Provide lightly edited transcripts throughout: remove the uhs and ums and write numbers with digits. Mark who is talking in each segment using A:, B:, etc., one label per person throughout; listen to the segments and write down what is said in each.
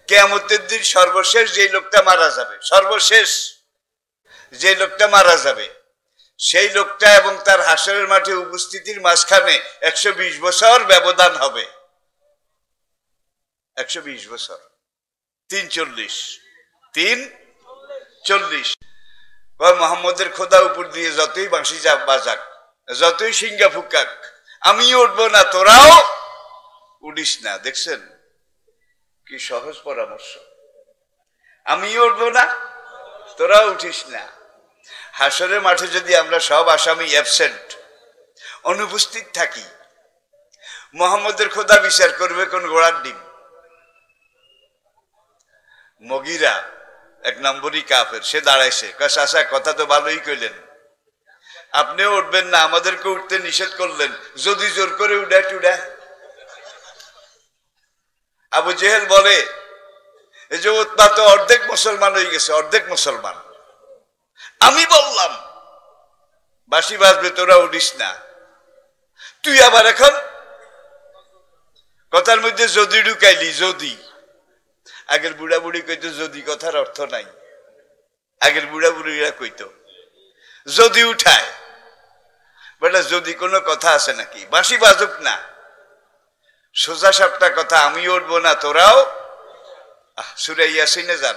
A: কিয়ামতের দিন সর্বশেষ যে লোকটা মারা যাবে, সর্বশেষ যে লোকটা মারা যাবে, সেই লোকটা এবং তার হাসরের মাঠে উপস্থিতির মাঝখানে 120 বছর ব্যবধান হবে। 120 বছর, 340 মোহাম্মদের খোদা উপর দিয়ে যতই বাঁশি বাজাক, যতই সিঙ্গা ফুকাক, আমিও উঠবো না, তোরাও উঠিস না। দেখছেন কি সহজ পরামর্শ, আমিও উঠবো না, তোরাও উঠিস না। হাসরের মাঠে যদি আমরা সব আসামি অ্যাবসেন্ট, অনুপস্থিত থাকি, মোহাম্মদের খোদা বিচার করবে কোন ঘোড়ার ডিম? মগিরা 1 নম্বরই কাফের, সে দাঁড়াইছে, চাচা কথা তো ভালোই কইলেন, আপনিও উঠবেন না, আমাদেরকে উঠতে নিষেধ করলেন, যদি জোর করে উড়ায় টুড়ায়। আবু জেহেল বলে, এই যে উতবা তো অর্ধেক মুসলমান হয়ে গেছে, অর্ধেক মুসলমান। আমি বললাম বাঁশি বাজবে, তোরা উঠিস না। তুই আবার এখন কথার মধ্যে যদি ঢুকাইলি, যদি। আগের বুড়া বুড়ি কইতো যদি কথার অর্থ নাই, আগের বুড়া বুড়িরা কইতো যদি উঠায়, বেটা যদি কোনো কথা আছে নাকি? বাঁশি বাজুক না, সোজা সাপটা কথা, আমি উঠবো না, তোরাও। সূরা ইয়াসিনে যান,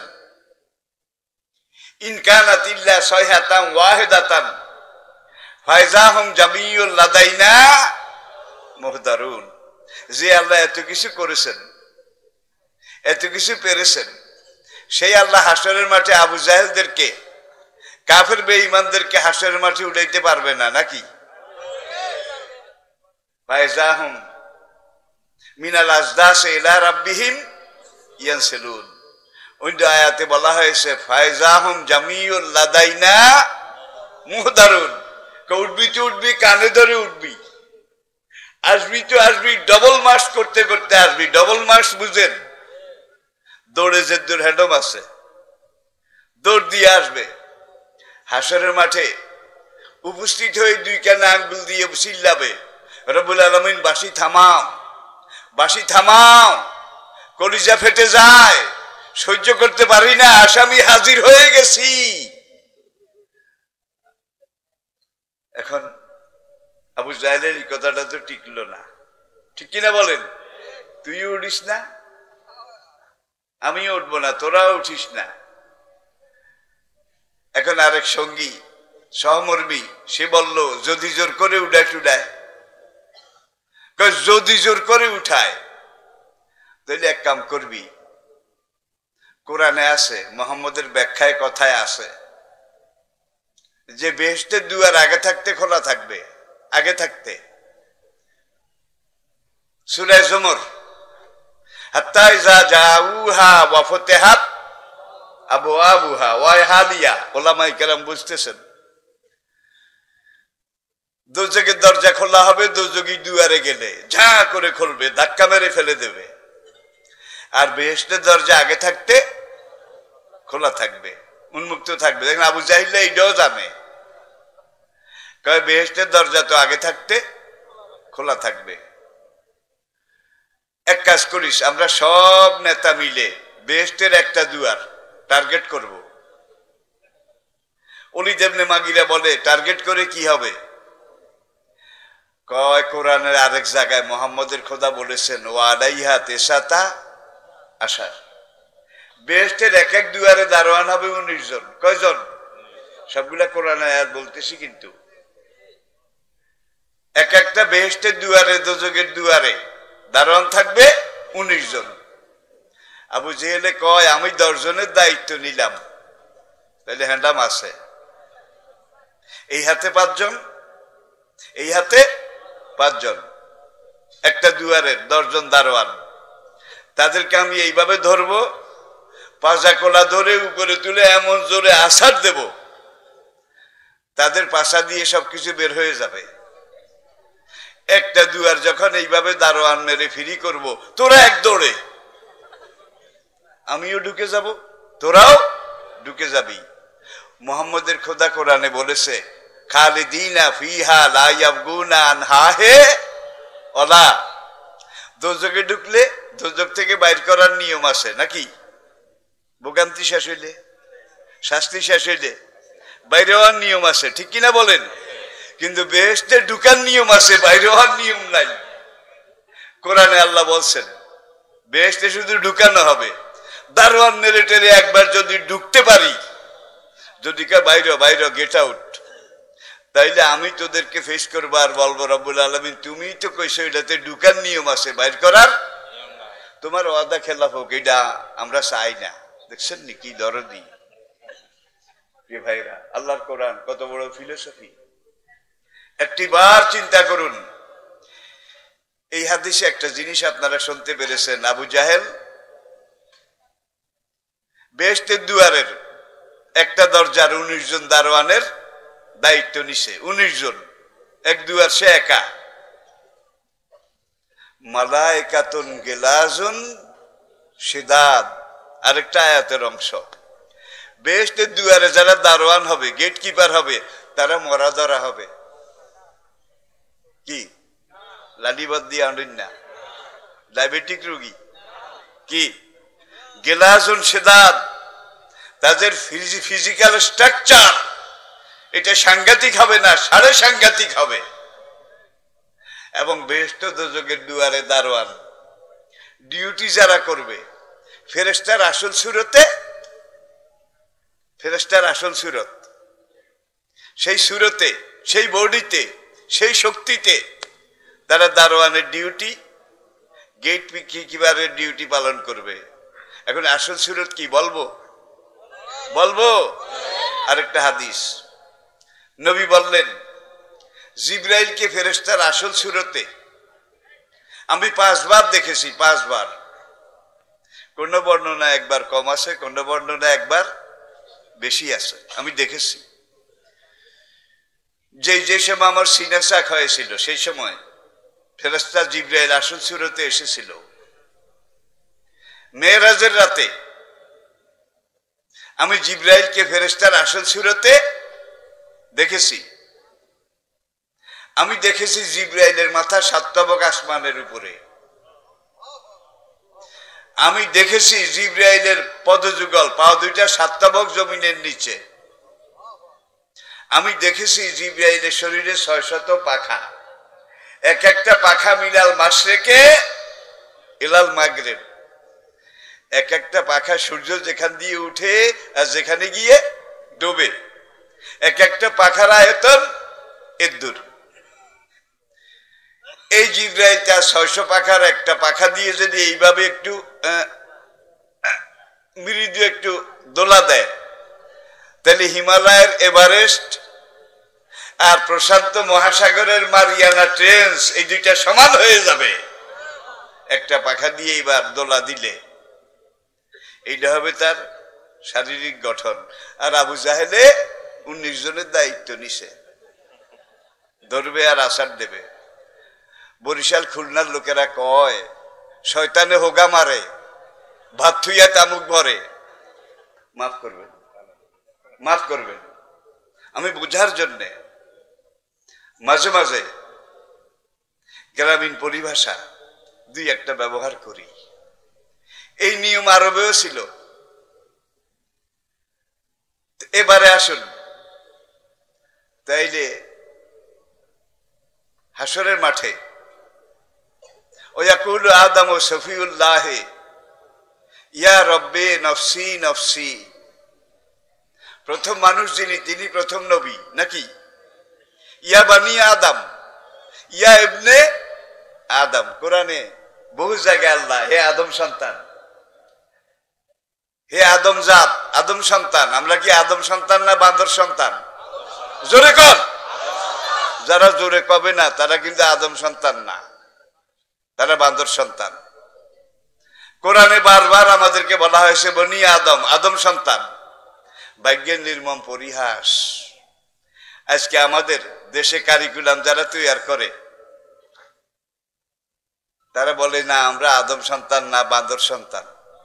A: ইন কানাত ইল্লা সাইহাতান ওয়াহিদাতান ফাইজাহুম জামিউল লাদাইনা মুহদারুন। যে আল্লাহ এত কিছু করেছেন, এত কিছু পেরেছেন, সেই আল্লাহ হাসরের মাঠে আবু জাহেলদেরকে, কাফের বেঈমানদেরকে হাসরের মাঠে উঠাইতে পারবে না নাকি? ফাইজাহুম মিনাল আজদাসি ইলা রাব্বিহিম ইয়ানসিলুন। অন্য আয়াতে বলা হয়েছে ফাইজাহুম জামিউল লাদাইনা মুহদারুন। উঠবি তো উঠবি, কানে ধরে উঠবি, আসবি তো আসবি, ডবল মার্চ করতে করতে আসবি। ডবল মার্চ বুঝেন? দৌড়ে যে দূর হ্যান্ডম আছে, দৌড় দিয়ে আসবে। হাসরের মাঠে উপস্থিত হয়ে 2 কানে আঙ্গুল দিয়ে চিল্লাবে, রব্বুল আলামিন বাঁশি থামাও, বাঁশি থামাও, কলিজা ফেটে যায়, সহ্য করতে পারি না, আসামি হাজির হয়ে গেছি। এখন আবু জাহেলের এই কথাটা তো টিকলো না, ঠিক কিনা বলেন? তুই উঠিস না, আমিও উঠবো না, তোরাও উঠিস না। এখন আরেক সঙ্গী সহমর্মী, সে বলল যদি জোর করে উঠায় টুডায়, যদি জোর করে উঠায় তাহলে এক কাম করবি, কোরআনে আছে, মুহাম্মদের ব্যাখ্যায় কথায় আছে যে বেহেশতের দুয়ার আগে থাকতে খোলা থাকবে, আগে থাকতে। সূরা জুমর, হাত্তা ইযা জাউহা ওয়া ফুতিহাত আবওয়াবুহা ওয়া হাদিয়া। উলামায়ে কেরাম বুঝতেছেন, দোজখের দরজা খোলা হবে, দোজখী দুয়ারে গেলে ঝা করে খুলবে, ধাক্কা মেরে ফেলে দেবে। আর বেহেশতের দরজা আগে থাকতে খোলা থাকবে, উন্মুক্ত থাকবে। দেখেন আবু জাহিল এইটাও জানে, কয় বেহেশতের দরজা তো আগে থাকতে খোলা থাকবে। এক কাজ করিস, আমরা সব নেতা মিলে বেহেশতের একটা দুয়ার টার্গেট করব। ওলীদ ইবনে মাগিরা বলে টার্গেট করে কি হবে? কয় কোরআনের আরেক জায়গায় মুহাম্মদের খোদা বলেছেন ওয়ালাইহা তেসাতা আশার, বেহেশতের এক এক দুয়ারে দারোয়ান হবে 19 জন। কয়জন? সবগুলা কোরআনে আয়াত বলতেছি, কিন্তু এক একটা বেহেশতের দুয়ারে, দোজখের দুয়ারে দারোয়ান থাকবে 19 জন। আবু জেহেলে কয় আমি 10 জনের দায়িত্ব নিলাম, তাহলে হ্যান্ডাম আছে। এই হাতে 5 জন, এই হাতে 5 জন, একটা দুয়ারের 10 জন দারোয়ান। তাদেরকে আমি এইভাবে ধরবো, পাজা কোলা ধরে উপরে তুলে এমন জোরে আছাড় দেব, তাদের পাশা দিয়ে সবকিছু বের হয়ে যাবে। একটা দুয়ার যখন এইভাবে দারোয়ান মেরে ফিরি করব, তোরা এক দৌড়ে, আমিও ঢুকে যাব, তোরাও ঢুকে যাবি। মুহাম্মদের খোদা কোরআনে বলেছে খালিদিনা ফিহা লা ইয়াবগুনা আনহা হে ওয়ালা দোজকে ঢুকলে দোজক থেকে বাইর করার নিয়ম আছে নাকি? ভোগান্তি শেষ হইলে, শাস্তি শেষ হইলে বাইরে হওয়ার নিয়ম আছে, ঠিক কিনা বলেন? কিন্তু বেহেশতে ঢুকার নিয়ম আছে, বাইরে হওয়ার নিয়ম নাই। কোরআনে আল্লাহ বলছেন বেহেশতে শুধু ঢুকানো হবে। দারোয়ান নেড়ে টেরে একবার যদি ঢুকতে পারি, যদি কা বাইরে বাইরে গেট আউট, তাইলে আমি তোদেরকে ফেস করবো আর বলবো রব্বুল আলামিন তুমি তো কইছো এটাতে ঢুকার নিয়ম আছে, বাইর করার তোমার ওয়াদা খেলাফ হোক, এটা আমরা চাই না। দেখছেন নি কি দরদি ভাইরা, আল্লাহর কোরআন কত বড় ফিলোসফি। একটিবার চিন্তা করুন, এই হাদিসে একটা জিনিস আপনারা শুনতে পেরেছেন, আবু জাহেল বেহেশতের দুয়ারের একটা দরজার 19 জন দারোয়ানের দায়িত্ব নিছে। 19 জন, এক দুয়ার সে একা। মালায়েকাতুন গিলাজুন শিদাদ, আরেকটা আয়াতের অংশ। বেহেশতের দুয়ারে যারা দারোয়ান হবে, গেট কিপার হবে, তারা মরা ধরা হবে। কি লালিবাদ দিয়ে আনুন না, ডায়াবেটিক রোগী। কি গিলাজুন শিদাদ, তাদের ফিজিক্যাল স্ট্রাকচার এটা সাংঘাতিক হবে না, সাড়ে সাংঘাতিক হবে। এবং বেহেশত দোজখের দুয়ারে দারোয়ান ডিউটি যারা করবে, ফেরেশতার আসল সুরতে, ফেরেশতার আসল সুরত, সেই সুরতে, সেই বডিতে, সেই শক্তিতে তারা দারোয়ানের ডিউটি, গেট কিপারের ডিউটি পালন করবে। এখন আসল সুরত কি বলবো? বলবো। আরেকটা হাদিস, নবী বললেন জিবরাইলকে ফেরেশতার আসল সুরতে আমি 5 বার দেখেছি, 5 বার। কোন বর্ণনা একবার কম আছে, কোন বর্ণনা একবার বেশি আছে, আমি দেখেছি। যে সময় আমার সিনা চাক হয়েছিল, সেই সময় ফেরেশতা জিবরাইল আসল সুরতে এসেছিল। মেরাজের রাতে আমি জিবরাইলকে ফেরেশতার আসল সুরতে দেখেছি। আমি দেখেছি জিবরাইলের মাথা 7 তবক আসমানের উপরে। আমি দেখেছি জিবরাইলের পদযুগল, পা দুইটা 7 তবক জমিনের নিচে। আমি দেখেছি জিবরাইলের শরীরে 600 পাখা, এক একটা পাখা মিলাল মাশরিকে ইলাল মাগরিব। এক একটা পাখা সূর্য যেখান দিয়ে উঠে আর যেখানে গিয়ে ডোবে, এক একটা পাখার আয়তন এদ্দুর। এই জিবরাইল তার 600 পাখার একটা পাখা দিয়ে যদি এইভাবে একটু মৃদু একটু দোলা দেয়, তাহলে হিমালয়ের এভারেস্ট আর প্রশান্ত মহাসাগরের মারিয়ানা ট্রেঞ্চ এই দুইটা সমান হয়ে যাবে একটা পাখা দিয়ে এইবার দোলা দিলে। এইটা হবে তার শারীরিক গঠন। আর আবু জাহেলে 19 জনের দায়িত্ব নিছে, ধরবে আর আসার দেবে। বরিশাল খুলনার লোকেরা কয় শয়তানে হোগা মারে, ভাত থুইয়া তামুক ভরে। মাফ করবেন, মাফ করবেন, আমি বুঝার জন্যে মাঝে মাঝে গ্রামীণ পরিভাষা 2-1টা ব্যবহার করি। এই নিয়ম আরবেও ছিল। এবারে আসুন, তাইলে হাসরের মাঠে ওয়াকুল আদম ও শফিউল্লাহ ইয়া রব্বে নফসি নফসি। প্রথম মানুষ যিনি, তিনি প্রথম নবী নাকি? ইয়া বানি আদম, ইয়া ইবনে আদম। কোরআনে বহু জায়গায় আল্লাহ হে আদম সন্তান, হে আদম জাত, আদম সন্তান। আমরা কি আদম সন্তান না বান্দর সন্তান? জোরে কর। যারা জোরে কবে না তারা কিন্তু আদম সন্তান না, তারা বান্দর সন্তান। কোরআনে বারবার আমাদেরকে বলা হয়েছে বনি আদম, আদম সন্তান। ভাগ্যের নির্মম পরিহাস, আজকে আমাদের দেশে কারিকুলাম যারা তৈরি করে তারা বলে না আমরা আদম সন্তান না বান্দর সন্তান।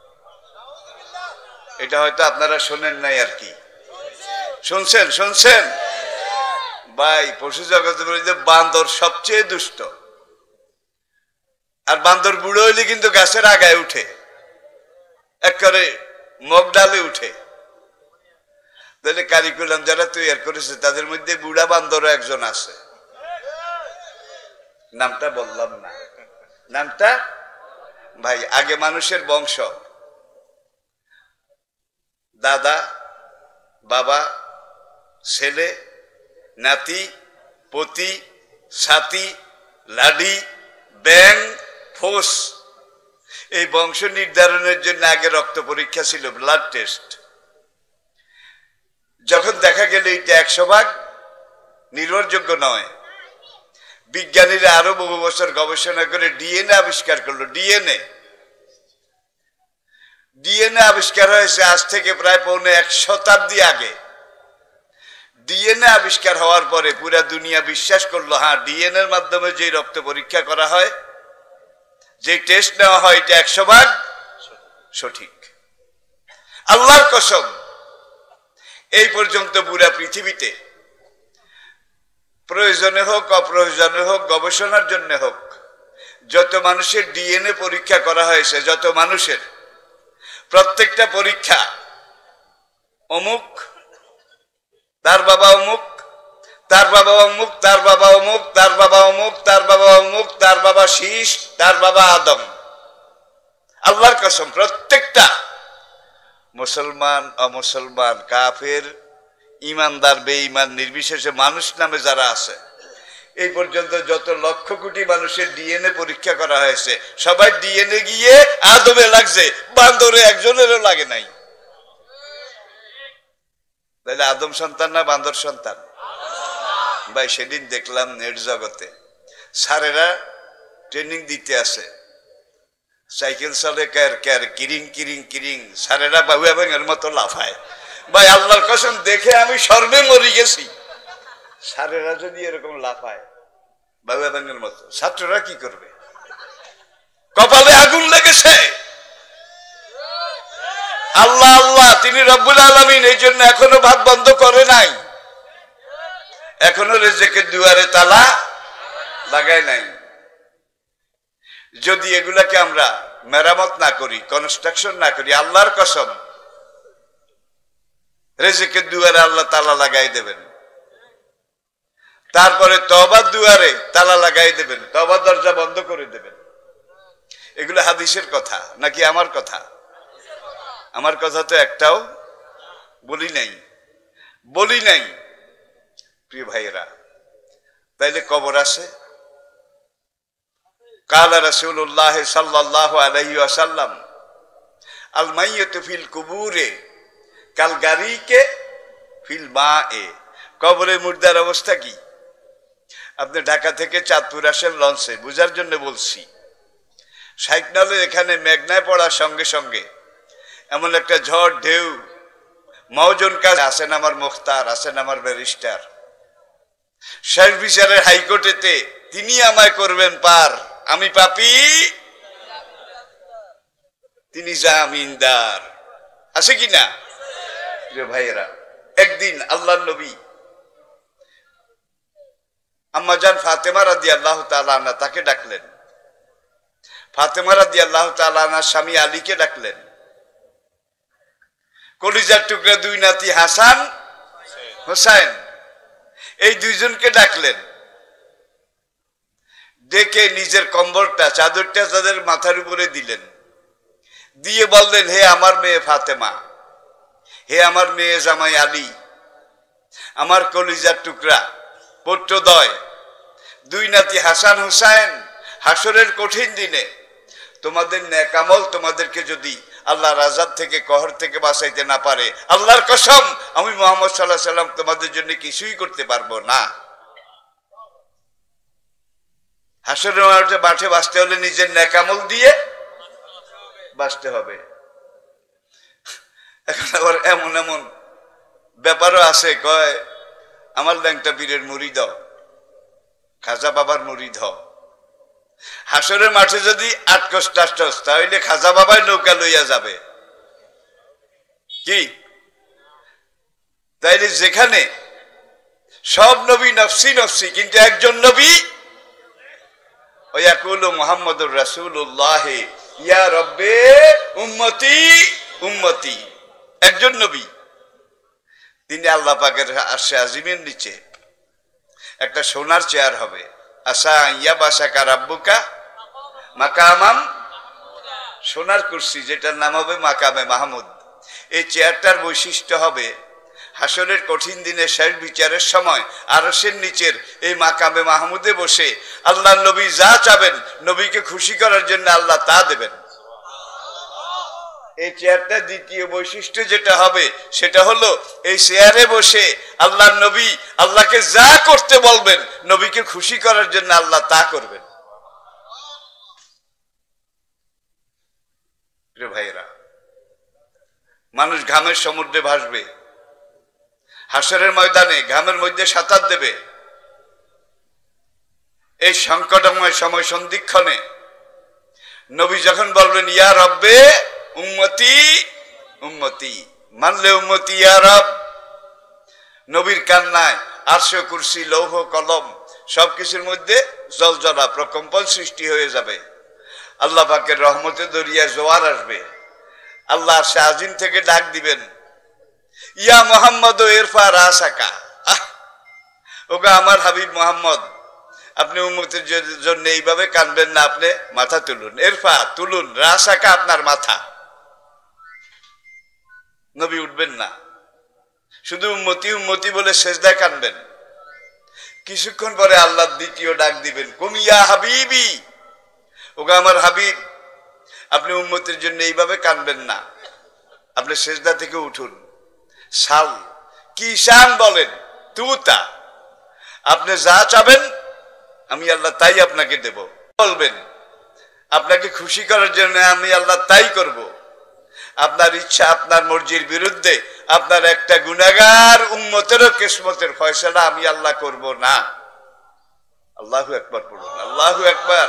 A: এটা হয়তো আপনারা শোনেন নাই আর কি। শুনছেন? শুনছেন ভাই, পশু জগতের মধ্যে বান্দর সবচেয়ে দুষ্ট। আর বান্দর বুড়ো হইলে কিন্তু গাছের আগায় উঠে, একবারে মগ ডালে উঠে। তাহলে কারিকুলাম যারা তৈরি করেছে তাদের মধ্যে বুড়া বান্দরও একজন আছে, নামটা বললাম না, নামটা ভাই। আগে মানুষের বংশ দাদা, বাবা, ছেলে, নাতি, পতি, সাথী, লাডি, ব্যাং, ফোস। এই বংশ নির্ধারণের জন্য আগে রক্ত পরীক্ষা ছিল, ব্লাড টেস্ট। যখন দেখা গেল এটা 100% নির্ভরযোগ্য নয়, বিজ্ঞানীরা আরো বহু বছর গবেষণা করে ডিএনএ আবিষ্কার করলো। ডিএনএ আবিষ্কার হয়েছে আজ থেকে প্রায় 1.25 শতাব্দী আগে। ডিএনএ আবিষ্কার হওয়ার পরে পুরা দুনিয়া বিশ্বাস করলো, হ্যাঁ, ডিএনএ এর মাধ্যমে যে রক্ত পরীক্ষা করা হয়, যে টেস্ট নেওয়া হয়, এটা 100% সঠিক। আল্লাহর কসম, এই পর্যন্ত পুরা পৃথিবীতে প্রয়োজনে হোক অপ্রয়োজনে হোক, গবেষণার জন্য হোক, যত মানুষের ডিএনএ পরীক্ষা করা হয়েছে, যত মানুষের, প্রত্যেকটা পরীক্ষা অমুক, তার বাবা অমুক, তার বাবা অমুক, তার বাবা অমুক, তার বাবা অমুক, তার বাবা অমুক, তার বাবা শীষ, তার বাবা আদম। আল্লাহর কসম, প্রত্যেকটা মুসলমান অমুসলমান, কাফের ইমানদার বেঈমান নির্বিশেষে মানুষ নামে যারা আছে, এই পর্যন্ত যত লক্ষ কোটি মানুষের ডিএনএ পরীক্ষা করা হয়েছে, সবাই ডিএনএ গিয়ে আদমে লাগছে, বান্দরে একজনেরও লাগে নাই। তাহলে আদম সন্তান না বান্দর সন্তান? ভাই, সেদিন দেখলাম নেট জগতে স্যারেরা ট্রেনিং দিতে আছে, সাইকেল চলে ক্যার ক্যার, কিরিং কিরিং কিরিং, স্যারেরা বাবুয়া ভাঙের মতো লাফায়। ভাই, আল্লাহর কসম, দেখে আমি শর্মে মরি গেছি। স্যারেরা যদি এরকম লাফায় বাবুয়া ভাঙের মতো, ছাত্ররা কি করবে? কপালে আগুন লেগেছে। আল্লাহ আল্লাহ, তিনি রব্বুল আলামিন, এই জন্য এখনো ভাত বন্ধ করে নাই, এখনো রিজেকের দুয়ারে তালা লাগায় নাই। যদি এগুলাকে আমরা মেরামত না করি, কনস্ট্রাকশন না করি, আল্লাহর কসম, রিজেকের দুয়ারে আল্লাহ তালা লাগাই দেবেন। তারপরে তওবার দুয়ারে তালা লাগাই দেবেন, তওবার দরজা বন্ধ করে দেবেন। এগুলো হাদিসের কথা নাকি আমার কথা? আমার কথা তো একটাও বলি নাই। প্রিয় ভাইয়েরা, তাইলে কবর আছে। কালা রাসূলুল্লাহ সাল্লাল্লাহু আলাইহি ওয়াসাল্লাম, আল মাইয়িতু ফিল কুবুরে কাল গারিকে ফিল মায়ে। কবরে মুর্দার অবস্থা কি? আপনি ঢাকা থেকে চাঁদপুর আসেন লঞ্চে, বুঝার জন্য বলছি। সাইকনালে এখানে মেঘনায় পড়ার সঙ্গে সঙ্গে এমন একটা ঝড় ঢেউ, মহাজন কাজ আছেন আমার মুখতার, আছেন আমার ব্যারিস্টার, শেষ বিচারের হাইকোর্টেতে, তিনি আমায় করবেন পার, আমি পাপী, তিনি জামিনদার। আছে কি না ভাইয়েরা? একদিন আল্লাহর নবী আম্মাজান ফাতেমা রাদিয়াল্লাহু তাআলা আনহা তাকে ডাকলেন, ফাতেমা রাদিয়াল্লাহু তাআলা আনহার স্বামী আলীকে ডাকলেন, কলিজার টুকরা দুই নাতি হাসান হোসেন, এই দুইজনকে ডাকলেন। ডেকে নিজের কম্বলটা, চাদরটা তাদের মাথার উপরে দিলেন, দিয়ে বললেন, হে আমার মেয়ে ফাতেমা, হে আমার মেয়ে জামাই আলী, আমার কলিজার টুকরা পুত্রদ্বয়, দুই নাতি হাসান হোসেন, হাসরের কঠিন দিনে তোমাদের নেক আমল তোমাদেরকে যদি আল্লাহর আযাব থেকে, কহর থেকে বাঁচাইতে না পারে, আল্লাহর কসম, আমি মুহাম্মদ সাল্লাল্লাহু আলাইহি সাল্লাম তোমাদের জন্য কিছুই করতে পারবো না। হাসরের মাঠে বাঁচতে হলে নিজের নেক আমল দিয়ে বাঁচতে হবে। এখন আবার এমন এমন ব্যাপারও আছে, কয় আমার ল্যাংটা পীরের মুরিদ, খাজা বাবার মুরিদ। হাসরের মাঠে যদি আটকস টাটকস, তাহলে খাজা বাবাই নৌকা লইয়া যাবে কি? তাইলে যেখানে সব নবী নফসি নফসি, কিন্তু একজন নবী ওয়াকুলু মুহাম্মাদুর রাসূলুল্লাহ ইয়া রব্বে উম্মতি উম্মতি। একজন নবী, তিনি আল্লাহ পাকের আরশে আজিমের নিচে একটা সোনার চেয়ার হবে, আসা ইয়া বাসাকা রাব্বুকা মাকামাম, সোনার কুরসি যেটার নাম হবে মাকামে মাহমুদ। এই চেয়ারটার বৈশিষ্ট্য হবে হাসরের কঠিন দিনের শেষ বিচারের সময় আরশের নিচের এই মাকামে মাহমুদে বসে আল্লাহ নবী যা চাবেন, নবীকে খুশি করার জন্য আল্লাহ তা দেবেন। এই চেয়ারটা দ্বিতীয় বৈশিষ্ট্য যেটা হবে সেটা হলো এই চেয়ারে বসে আল্লাহ নবী আল্লাহকে যা করতে বলবেন, নবীকে খুশি করার জন্য আল্লাহ তা করবেন। ভাইরা, মানুষ ঘামের সমুদ্রে ভাসবে, হাসরের ময়দানে ঘামের মধ্যে সাঁতার দেবে। এই সংকটময় সময় সন্ধিক্ষণে নবী যখন বলবেন ইয়া রব্বে উম্মতি উম্মতি, মানলে উম্মতি ইয়া রব, নবীর কান্নায় আরশ কুরসি লৌহ কলম সবকিছুর মধ্যে জলজলা প্রকম্পন সৃষ্টি হয়ে যাবে। আল্লাহ পাকের রহমতে দরিয়া জোয়ার আসবে। আল্লাহ আরশে আজিম থেকে ডাক দিবেন, ইয়া মুহাম্মদ ইরফা রাসাকা, ওগো আমার হাবিব মুহাম্মদ, আপনি উম্মতের জন্য এইভাবে কাঁদবেন না, আপনি মাথা তুলুন, ইরফা তুলুন, রাসাকা আপনার মাথা। নবী উঠবেন না, শুধু উম্মতি উম্মতি বলে সেজদায় কাঁদবেন। কিছুক্ষণ পরে আল্লাহ দ্বিতীয় ডাক দিবেন, কুম ইয়া হাবিবি, ওগো আমার হাবিব, আপনি উম্মতের জন্য এইভাবে কাঁদবেন না, আপনি সেজদা থেকে উঠুন। সাল কি শান বলেন, তুতা, আপনি যা চাবেন আমি আল্লাহ তাই আপনাকে দেব। বলবেন আপনাকে খুশি করার জন্য আমি আল্লাহ তাই করব। আপনার ইচ্ছা আপনার মর্জির বিরুদ্ধে আপনার একটা গুনাহগার উম্মতেরও কিসমতের ফয়সালা আমি আল্লাহ করব না। আল্লাহু আকবার পড়ুন, আল্লাহু আকবার।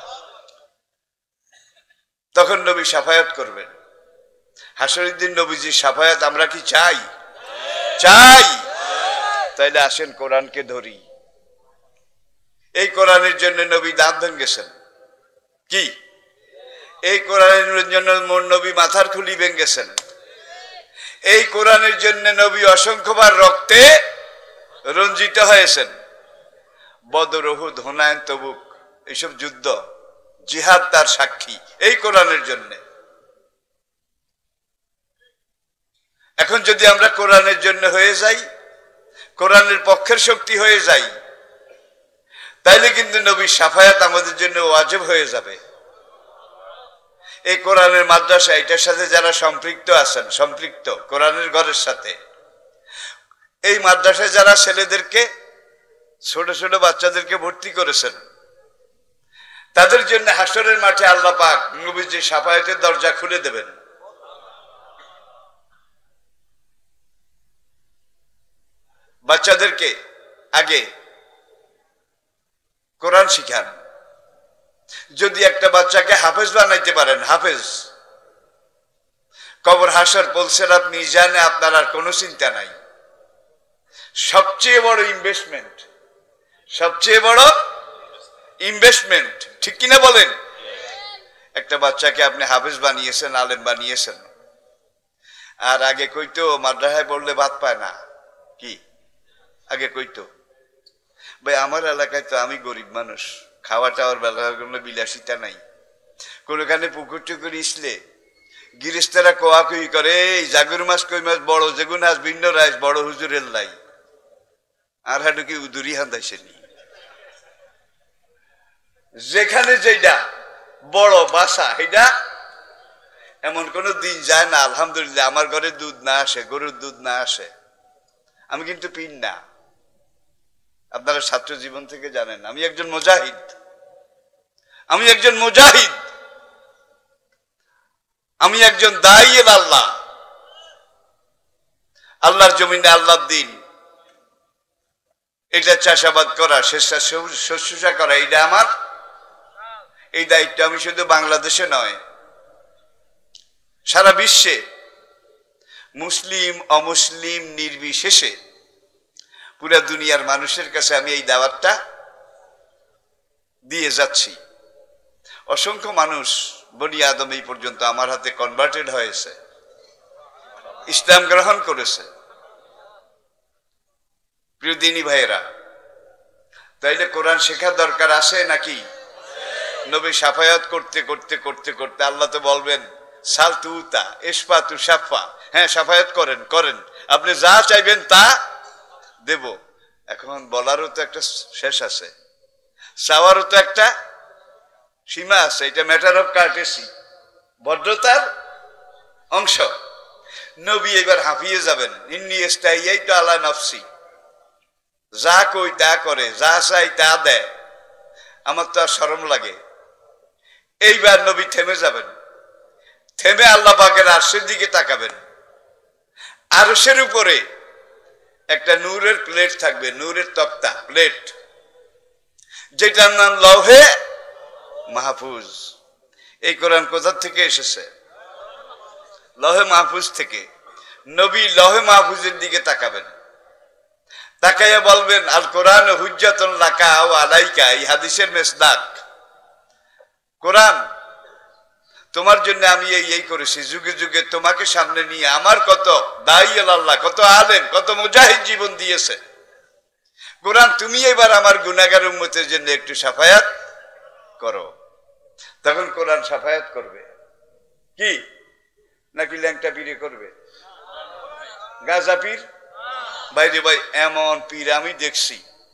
A: তখন নবী শাফায়াত করবেন। হাসরের দিন নবীজির শাফায়াত আমরা কি চাই? চাই। তাইলে আসেন কোরআনকে ধরি। এই কোরআনের জন্য নবী দাঁত ভেঙেছেন। কি এই কোরআনের জন্য নবী মাথার খুলি ভেঙেছেন। এই কোরআনের জন্য নবী অসংখ্যবার রক্তে রঞ্জিত হয়েছেন। বদর, উহুদ, হুনাইন, তবুক এইসব যুদ্ধ জিহাদ তার সাক্ষী এই কোরআনের জন্য। এখন যদি আমরা কোরআনের জন্য হয়ে যাই, কোরআনের পক্ষের শক্তি হয়ে যাই, তাইলে কিন্তু নবীর শাফায়াত আমাদের জন্য ওয়াজিব হয়ে যাবে। এই কোরআনের মাদ্রাসা এটার সাথে যারা সম্পৃক্ত আছেন, সম্পৃক্ত কোরআনের ঘরের সাথে, এই মাদ্রাসায় যারা ছেলেদেরকে ছোট ছোট বাচ্চাদেরকে ভর্তি করেছেন, তাদের জন্য হাসরের মাঠে আল্লাহ পাক নবীজির শাফায়াতের দরজা খুলে দেবেন। বাচ্চাদেরকে আগে কোরআন শিখান। যদি একটা বাচ্চাকে হাফেজ বানাইতে পারেন, হাফেজ, কবর হাসর পুলসিরাত মিজানে আপনার আর কোনো চিন্তা নাই। সবচেয়ে বড় ইনভেস্টমেন্ট, সবচেয়ে বড় ইনভেস্টমেন্ট, ঠিক কিনা বলেন? একটা বাচ্চাকে আপনি হাফেজ বানিয়েছেন, আলেম বানিয়েছেন, আর আগে কইতো মাদ্রাসায় পড়লে ভাত পায় না। কি আগে কইতো? ভাই আমার এলাকায় তো আমি গরিব মানুষ, খাওয়া টাওয়ার বেলার কোনো বিলাসিতা নাই, কোনোখানে পুকুর টুকুর ইসলে গিরিস্তারা কোয়াকুই করে, এই জাগুর মাছ কই মাছ বড় যেগুন আজ ভিন্ন রাইস বড় হুজুরের লাই, আর হাডু কি উদুরি হান্দাইছেনি। যেখানে যেটা বড় বাসা এটা এমন কোনো দিন যায় না আলহামদুলিল্লাহ আমার ঘরে দুধ না আসে, গরুর দুধ না আসে। আমি কিন্তু পিন না, আপনারা ছাত্র জীবন থেকে জানেন আমি একজন মুজাহিদ, আমি একজন মুজাহিদ, আমি একজন দায়ী আল্লাহ, আল্লাহর জমিনে আল্লাহর দিন, এটা চাষাবাদ করা, শুশ্রূষা করা, এটা আমার, এই দায়িত্ব আমি শুধু বাংলাদেশে নয় সারা বিশ্বে মুসলিম অমুসলিম নির্বিশেষে পুরা দুনিয়ার মানুষের কাছে আমি এই দাওয়াতটা দিয়ে যাচ্ছি। অসংখ্য মানুষ বনি আদম এই পর্যন্ত আমার হাতে কনভার্টেড হয়েছে, ইসলাম গ্রহণ করেছে। প্রিয় দিনী ভাইয়েরা, তাইলে কোরআন শেখার দরকার আছে নাকি? নবী সাফায়াত করতে করতে করতে করতে আল্লাহ তো বলবেন সাল তুতা এসপা তু সাফা, হ্যাঁ সাফায়াত করেন করেন, আপনি যা চাইবেন তা দেব। এখন বলারও তো একটা শেষ আছে, চাওয়ারও তো একটা সীমা আছে। এটা ম্যাটার অফ কার্টেসি, ভদ্রতার অংশ। নবী এবার হাঁপিয়ে যাবেন, ইন্নী ইস্তাহিয়াইতু আলা নফসি, যা কই তা করে, যা চাই তা দেয়, আমার তো আর শরম লাগে। এইবার নবী থেমে যাবেন, থেমে আল্লাহ পাকের আরশের দিকে তাকাবেন। আরশের উপরে একটা নূরের প্লেট থাকবে, নূরের তক্তা প্লেট, যেটার নাম লৌহে মাহফুজ। এই কোরআন কোথা থেকে এসেছে? লৌহে মাহফুজ থেকে। নবী লৌহে মাহফুজের দিকে তাকাবেন, তাকাইয়া বলবেন আল কোরআন হুজ্জাতুন লাকা ওয়া আলাইকা। এই হাদিসের মেসদাক কোরআন, তোমার জন্য আমি এই করেছি, যুগে যুগে তোমাকে সামনে নিয়ে আমার কত দাঈ আল্লাহ, কত আলেম, কত মুজাহিদ জীবন দিয়েছে। কোরআন তুমি এবার আমার গুনাহগার উম্মতের জন্য একটু সাফায়াত করো। তখন কোরআন সাফায়াত করবে কি? নাকি ল্যাংটা পীরে করবে? গাজা পীর? বাইরে ভাই এমন পীর আমি দেখছি,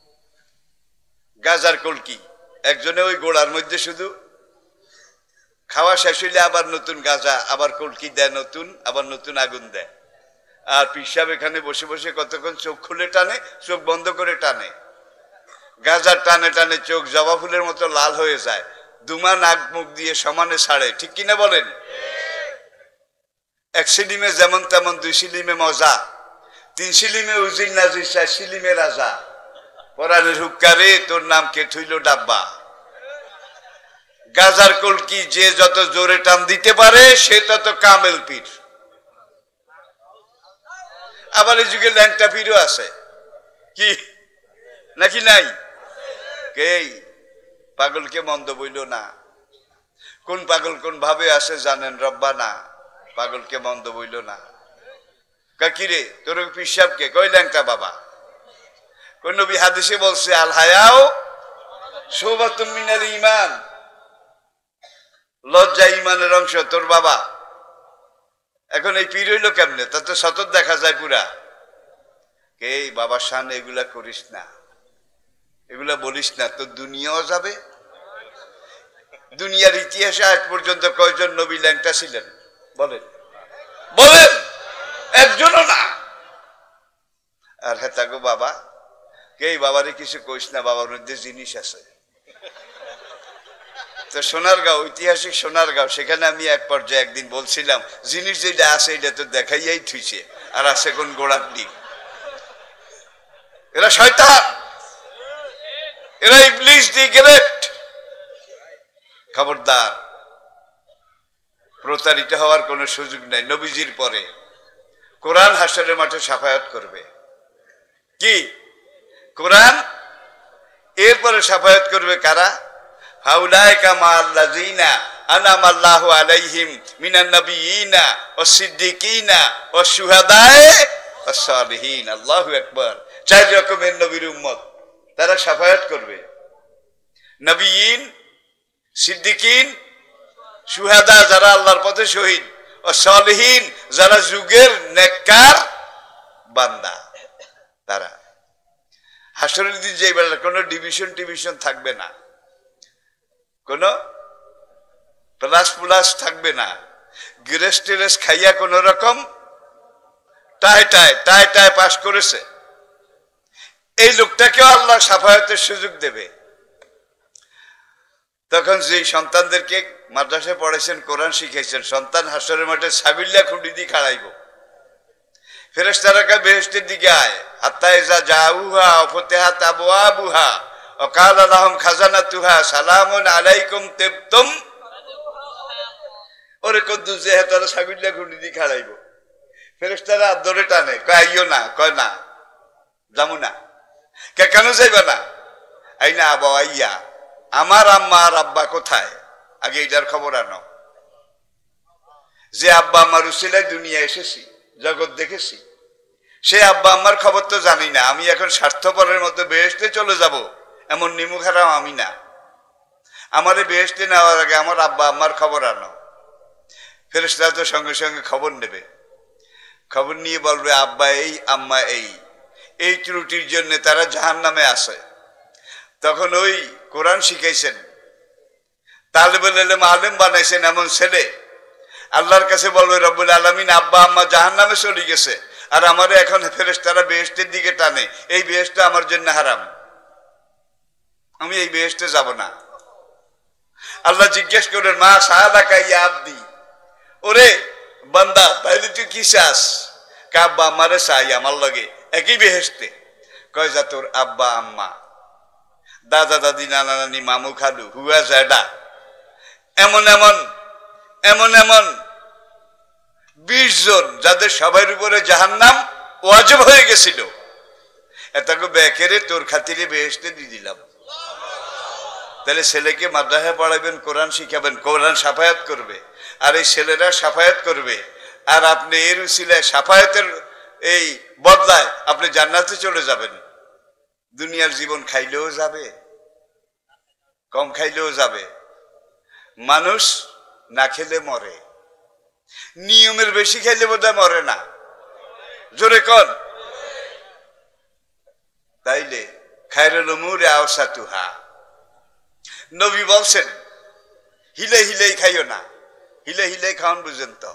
A: গাজার কলকি, একজনে ওই গোড়ার মধ্যে শুধু খাওয়া শেষ হইলে আবার নতুন গাজা, আবার কলকি দেয় নতুন, আবার নতুন আগুন দেয়। আর পীর সাহেব এখানে বসে বসে কতক্ষণ চোখ খুলে টানে, চোখ বন্ধ করে টানে, গাজার টানে টানে চোখ জবা ফুলের মতো লাল হয়ে যায়, দুমা নাক মুখ দিয়ে সমানে ছাড়ে। ঠিক কিনা বলেন? এক সিলিমে যেমন তেমন, দুই সিলিমে মজা, তিন সিলিমে উজির নাজির, চার সিলিমে রাজা। পরাণের হুক্কারে তোর নাম কে থইল ডাব্বা। গাজার কলকি যে যত জোরে টান দিতে পারে সে তত কামেল পীর। আবার এই যুগে ল্যাংটা পীরও আছে কি নাকি নাই? কে পাগলকে মন্দ বইল না। কোন পাগল কোন ভাবে আসে জানেন রব্বানা, পাগলকে মন্দ বইল না। কিরে তোর পিসাবকে কই ল্যাংটা বাবা? কোন নবী হাদিসে বলছে আল হায়াও শুবাতুম মিনাল ঈমান, লজ্জা ঈমানের অংশ। তোর বাবা এখন এই পীর হইল কেমনে? তা তো সতত দেখা যায় পুরা। কে বাবার সামনে এগুলা করিস না, এগুলা বলিস না, তোর দুনিয়াও যাবে। দুনিয়ার ইতিহাসে আজ পর্যন্ত কয়জন নবী ল্যাংটা ছিলেন বলেন? বলেন একজনও না। আর হ্যাঁ তাগো বাবা, কে বাবারে কিছু কইস না, বাবার মধ্যে জিনিস আছে। তো সোনারগাঁও, ঐতিহাসিক সোনারগাঁও, সেখানে আমি এক পর্যায়ে একদিন বলছিলাম জিনিস যেটা আছে এটা তো দেখাইয়াই থুইছে, আর আছে কোন গোড়ার ডিম। এরা শয়তান, এরা ইবলিস দি গ্রেট। খবরদার, প্রতারিত হওয়ার কোনো সুযোগ নাই। নবীজির পরে কোরআন হাসরের মাঠে সাফায়াত করবে কি? কোরআন। এরপরে সাফায়াত করবে কারা? হাউলাইকা মাআল্লাযিনা আনআমা আল্লাহু আলাইহিম মিনান নাবিয়িনা ওয়াস সিদ্দিকিনা ওয়াস শুহাদায়ে ওয়াস সালিহিন। আল্লাহু আকবার। চার রকমের নবীর উম্মত, তারা সাফায়াত করবে। নবিয়িন, সিদ্দিকিন, শুহাদা যারা আল্লাহর পথে শহীদ, ও সালিহিন যারা যুগের নেককার বান্দা। তারা হাসরের দিন যে বেলা কোনো ডিভিশন থাকবে না, কোনো প্লাস প্লাস থাকবে না। গ্রেস টেরেস খাইয়া কোন রকম টায় পাশ করেছে এই লোকটাকেও আল্লাহ সাফায়াতের সুযোগ দেবে। তখন যে সন্তানদেরকে মাদ্রাসায় পড়াইছেন, কোরআন শিখাইছেন, সন্তান হাসরের মাঠে ছাগিল্লা খুঁটি দিয়ে খাড়াইব। ফেরেশতারা বেহেশতের দিকে আয়, হাত্তা ইযা জাউহা ফাতিহাত আবওয়াবুহা ওয়া ক্বালা লাহুম খাজানাতুহা সালামুন আলাইকুম তিবতুম। ওরে কদ্দুস যে তারা ছাগিল্লা খুঁটি দিয়ে খাড়াইব। ফেরেশতারা ধরে টানে, কয় আইও না, কয় না যামু না। কেন যাইবা না? আইনা আবা আইয়া, আমার আম্মা আর আব্বা কোথায়? আগে এটার খবর আনো যে আব্বা আম্মার উসিলায় দুনিয়া এসেছি, জগৎ দেখেছি, সে আব্বা আম্মার খবর তো জানি না। আমি এখন স্বার্থপরের মতো বেহেশতে চলে যাব এমন নিমুখ হারাম আমি না। আমারে বেহেশতে নেওয়ার আগে আমার আব্বা আম্মার খবর আনো। ফেরেশতারা তো সঙ্গে সঙ্গে খবর নেবে, খবর নিয়ে বলবে আব্বা এই আম্মা এই ত্রুটির জন্য তারা জাহান্নামে আছে। তখন ওই কোরআন শিখাইছেন, তালেবুল ইলম আলেম বানাইছেন এমন ছেলে আল্লাহর কাছে বলবে রব্বুল আলামিন আব্বা আম্মা জাহান্নামে চলে গেছে, আর আমারে এখন ফেরেশতারা বেহেশতের দিকে টানে, এই বেহেশতে আমার জন্য হারাম, আমি এই বেহেশতে যাব না। আল্লাহ জিজ্ঞেস করেন মা সাহালাকা ইয়া আব্দি, ওরে বান্দা তাইলে তুই কি চাস? আব্বা আম্মারে চাই আমার লগে একই বেহেশতে। কয় যা তোর আব্বা আম্মা, দাদা দাদি, নানা নানি, মামু খালু, হুয়া জ্যাডা, এমন এমন এমন এমন 20 জন যাদের সবার উপরে জাহান্নাম ওয়াজিব হয়ে গেছিল, এটাকে বেকেরে তোর খাতিরে বেহেশতে দিয়ে দিলাম। তাহলে ছেলেকে মাদ্রাসায় পড়াবেন, কোরআন শিখাবেন, কোরআন সাফায়াত করবে, আর এই ছেলেরা সাফায়াত করবে, আর আপনি এর উসিলায় সাফায়াতের এই বদলায় আপনি জান্নাতে চলে যাবেন। দুনিয়ার জীবন খাইলেও যাবে, কম খাইলেও যাবে। মানুষ না খেলে মরে, নিয়মের বেশি খাইলে বোধহয় মরে না, জোরে কন। তাইলে খায়রুল উমুরি আওসাতুহা, নবী বলছেন হিলে হিলেই খাইও না। হিলে হিলেই খাওয়ান বুঝেন তো,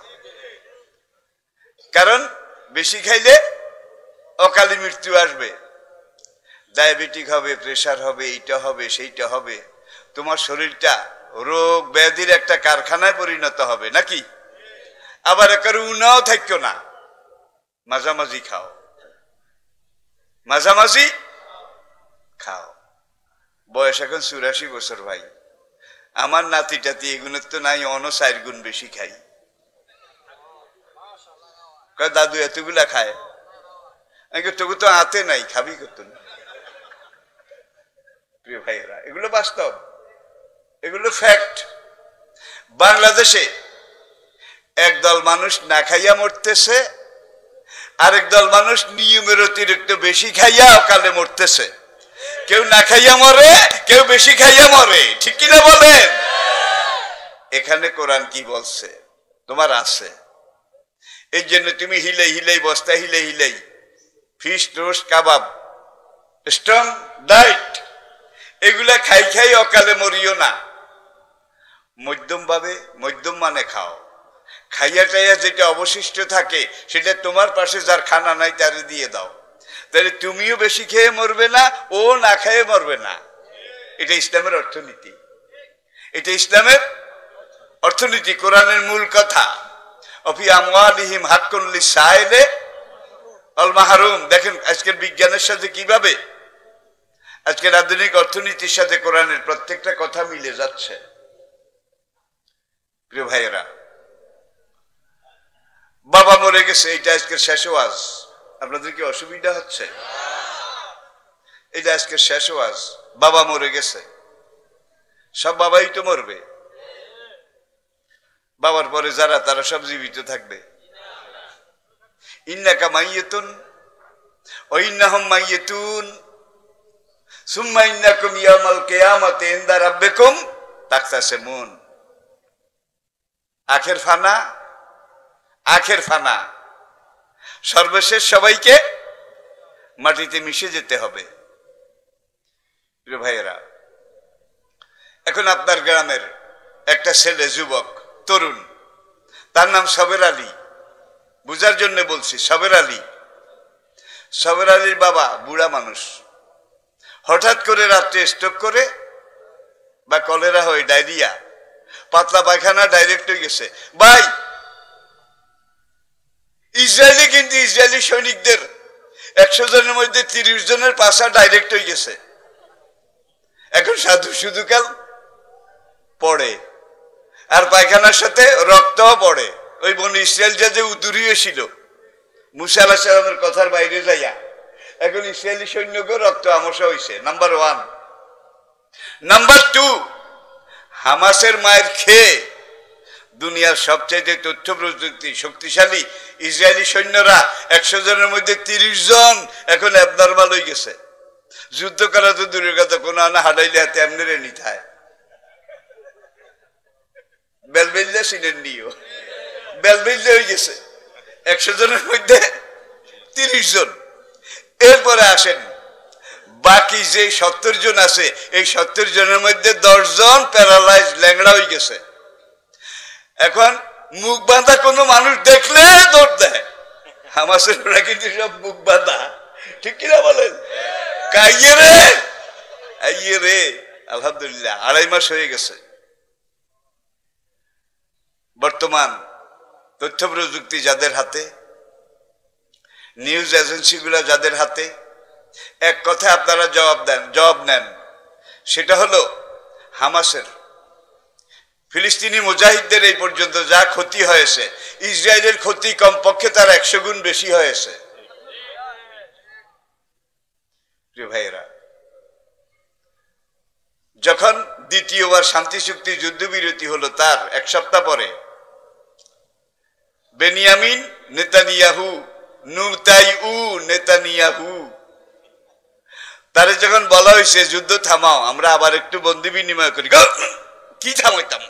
A: কারণ বেশি খাইলে অকালে মৃত্যু আসবে, ডায়াবেটিক হবে, প্রেশার হবে, এইটা হবে, সেইটা হবে, তোমার শরীরটা রোগ ব্যাধির একটা কারখানায় পরিণত হবে নাকি। আবার একারে উনাও থাকতো না, মাঝামাঝি খাও, মাঝামাঝি খাও। বয়স এখন 84 বছর ভাই, আমার নাতি টাতি এগুলোর তো নাই, 4 গুণ বেশি খাই। দাদু এতগুলা খায়, তবু তো আতে নাই, খাবি কত না। প্রিয় ভাইয়েরা, এগুলো বাস্তব, এগুলো ফ্যাক্ট। বাংলাদেশে একদল মানুষ না খাইয়া মরতেছে, আরেক দল মানুষ নিয়মের অতিরিক্ত বেশি খাইয়া অকালে মরতেছে। কেউ না খাইয়া মরে, কেউ বেশি খাইয়া মরে, ঠিক কিনা বলেন? এখানে কোরআন কি বলছে তোমার আছে, এই জন্য তুমি হিলে হিলেই, বস্তা হিলে হিলেই, fish, toast, kebab, strong diet, এগুলা খাই খাই অকালে মরিও না। মধ্যম ভাবে, মধ্যম মানে খাও, খাইয়া টাইয়া যেটা অবশিষ্ট থাকে সেটা তোমার পাশে যার খানা নাই তারে দিয়ে দাও, তাহলে তুমিও বেশি খেয়ে মরবে না, ও না খেয়ে মরবে না। এটা ইসলামের অর্থনীতি, এটা ইসলামের অর্থনীতি, কোরআনের মূল কথা। অফি আমওয়ালিহিম হাক্কুন লিসাইলি ওয়াল মাহরুম। দেখেন আজকের বিজ্ঞানের সাথে কিভাবে, আজকের আধুনিক অর্থনীতির সাথে কোরআনের প্রত্যেকটা কথা মিলে যাচ্ছে। প্রিয় ভাইয়েরা, বাবা মরে গেছে, এটা আজকের শেষ ওয়াজ। আপনাদের কি অসুবিধা হচ্ছে? এটা আজকের শেষ ওয়াজ। বাবা মরে গেছে, সব বাবাই তো মরবে, বাবার পরে যারা তারা সব জীবিত থাকবে। ইন্নাকা মাইয়াতুন ওয়া ইন্নাহুম মাইয়াতুন সুম্মা ইন্নাকুম ইয়াওমাল কিয়ামাতি ইনদা রাব্বিকুম তাখতাসিমুন। আখের ফানা, আখের ফানা, সর্বশেষ সবাইকে মাটিতে মিশে যেতে হবে। প্রিয় ভাইয়েরা, এখন আপনার গ্রামের একটা ছেলে, যুবক, তরুণ, তার নাম সবের আলী। বুঝার জন্য বলছি, সবের আলী। সবের আলীর বাবা বুড়া মানুষ, হঠাৎ করে রাত্রে স্ট্রোক করে বা কলেরা হয়ে ডায়রিয়া, পাতলা পায়খানা ডাইরেক্ট হয়ে গেছে। ভাই, ইসরায়েলি কিন্তু ইসরায়েলি সৈনিকদের 100 জনের মধ্যে 30 জনের পাশা ডাইরেক্ট হয়ে গেছে। এখন সাধু শুধু কাল পড়ে, আর পায়খানার সাথে রক্তও পড়ে। ওই বন ইসরায়েল যে উদুরি হয়েছিল মুসা আলাইহিস সালামের কথার বাইরে যাইয়া, এখন ইসরায়েলি সৈন্যকে রক্ত আমসা হয়েছে। নাম্বার 1। নাম্বার 2, হামাসের মায়ের খেয়ে দুনিয়ার সবচাইতে তথ্য প্রযুক্তি শক্তিশালী ইসরায়েলি সৈন্যরা 100 জনের মধ্যে 30 জন এখন অ্যাবনর্মাল হয়ে গেছে। যুদ্ধ করা তো দূরের কথা, কোনো আনা হাডাইলে হাতে এমনি রে নিথায় বেলবেললে সিনেন নিও বেলবেললে হয়ে গেছে 100 জনের মধ্যে 30 জন। এরপরে আসেন বাকি যে 70 জন আছে, এই 70 জনের মধ্যে 10 জন প্যারালাইজ ল্যাংড়া হয়ে গেছে। এখন মুখ বাঁধা কোনো মানুষ দেখলে দৌড় দেয়। হামাসের ওরা কিন্তু সব মুখ বাঁধা, ঠিক কিনা বলেন? কাইয়ে রে আইয়ে রে, আলহামদুলিল্লাহ 2.5 মাস হয়ে গেছে। বর্তমান তথ্য প্রযুক্তি যাদের হাতে, নিউজ এজেন্সিগুলো যাদের হাতে, এক কথায় আপনারা জবাব নেন, সেটা হলো হামাসের ফিলিস্তিনি মুজাহিদদের এই পর্যন্ত যা ক্ষতি হয়েছে, ইসরায়েলের ক্ষতি কমপক্ষে তার 100 গুণ বেশি হয়েছে। ভাইয়েরা, যখন দ্বিতীয়বার শান্তি চুক্তি যুদ্ধবিরতি হলো তার 1 সপ্তাহ পরে বেনিয়ামিন নেতানিয়াহু নেতানিয়াহু তারে যখন বলা হয়েছে যুদ্ধ থামাও, আমরা আবার একটু বন্দি বিনিময় করি, কি থামাইতাম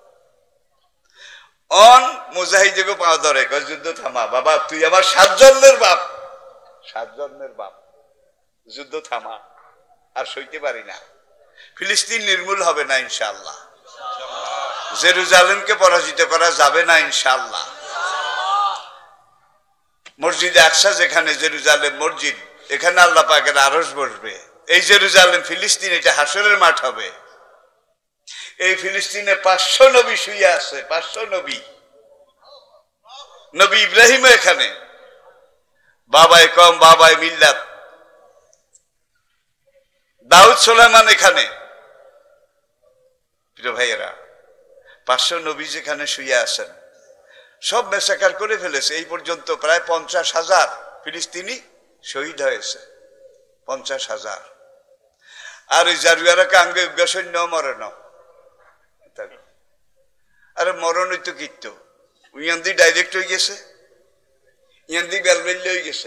A: অন মুজাহিদকে পাওয়া ধরে, যুদ্ধ থামা বাবা, তুই আমার 7 জন্মের বাপ, 7 জন্মের বাপ, যুদ্ধ থামা, আর সইতে পারি না। ফিলিস্তিন নির্মূল হবে না ইনশাআল্লাহ, জেরুজালেমকে পরাজিত করা যাবে না ইনশাআল্লাহ। মসজিদে আকসা যেখানে জেরুজালেম মসজিদ, এখানে আল্লাহ পাকের আরশ বসবে। এই জেরুজালেম ফিলিস্তিন, এটা হাসরের মাঠ হবে। এই ফিলিস্তিনে 500 নবী শুয়ে আছে, 500 নবী। নবী ইব্রাহিম এখানে, বাবায়ে কম বাবায়ে মিল্লাত, দাউদ সুলাইমান এখানে। প্রিয় ভাইয়েরা, 500 নবী যেখানে শুয়ে আছেন, সব মেসাকার করে ফেলেছে। এই পর্যন্ত প্রায় 50,000 ফিলিস্তিনি শহীদ হয়েছে, 50,000। আর ওই জারুয়ারাকে আঙ্গে সৈন্য মরে না, আরে মরণ হইতো কিত্ত, ইয়ান্দি ডাইরেক্ট হয়ে গেছে, ইয়ান্দি বেলবেল্লে হয়ে গেছে।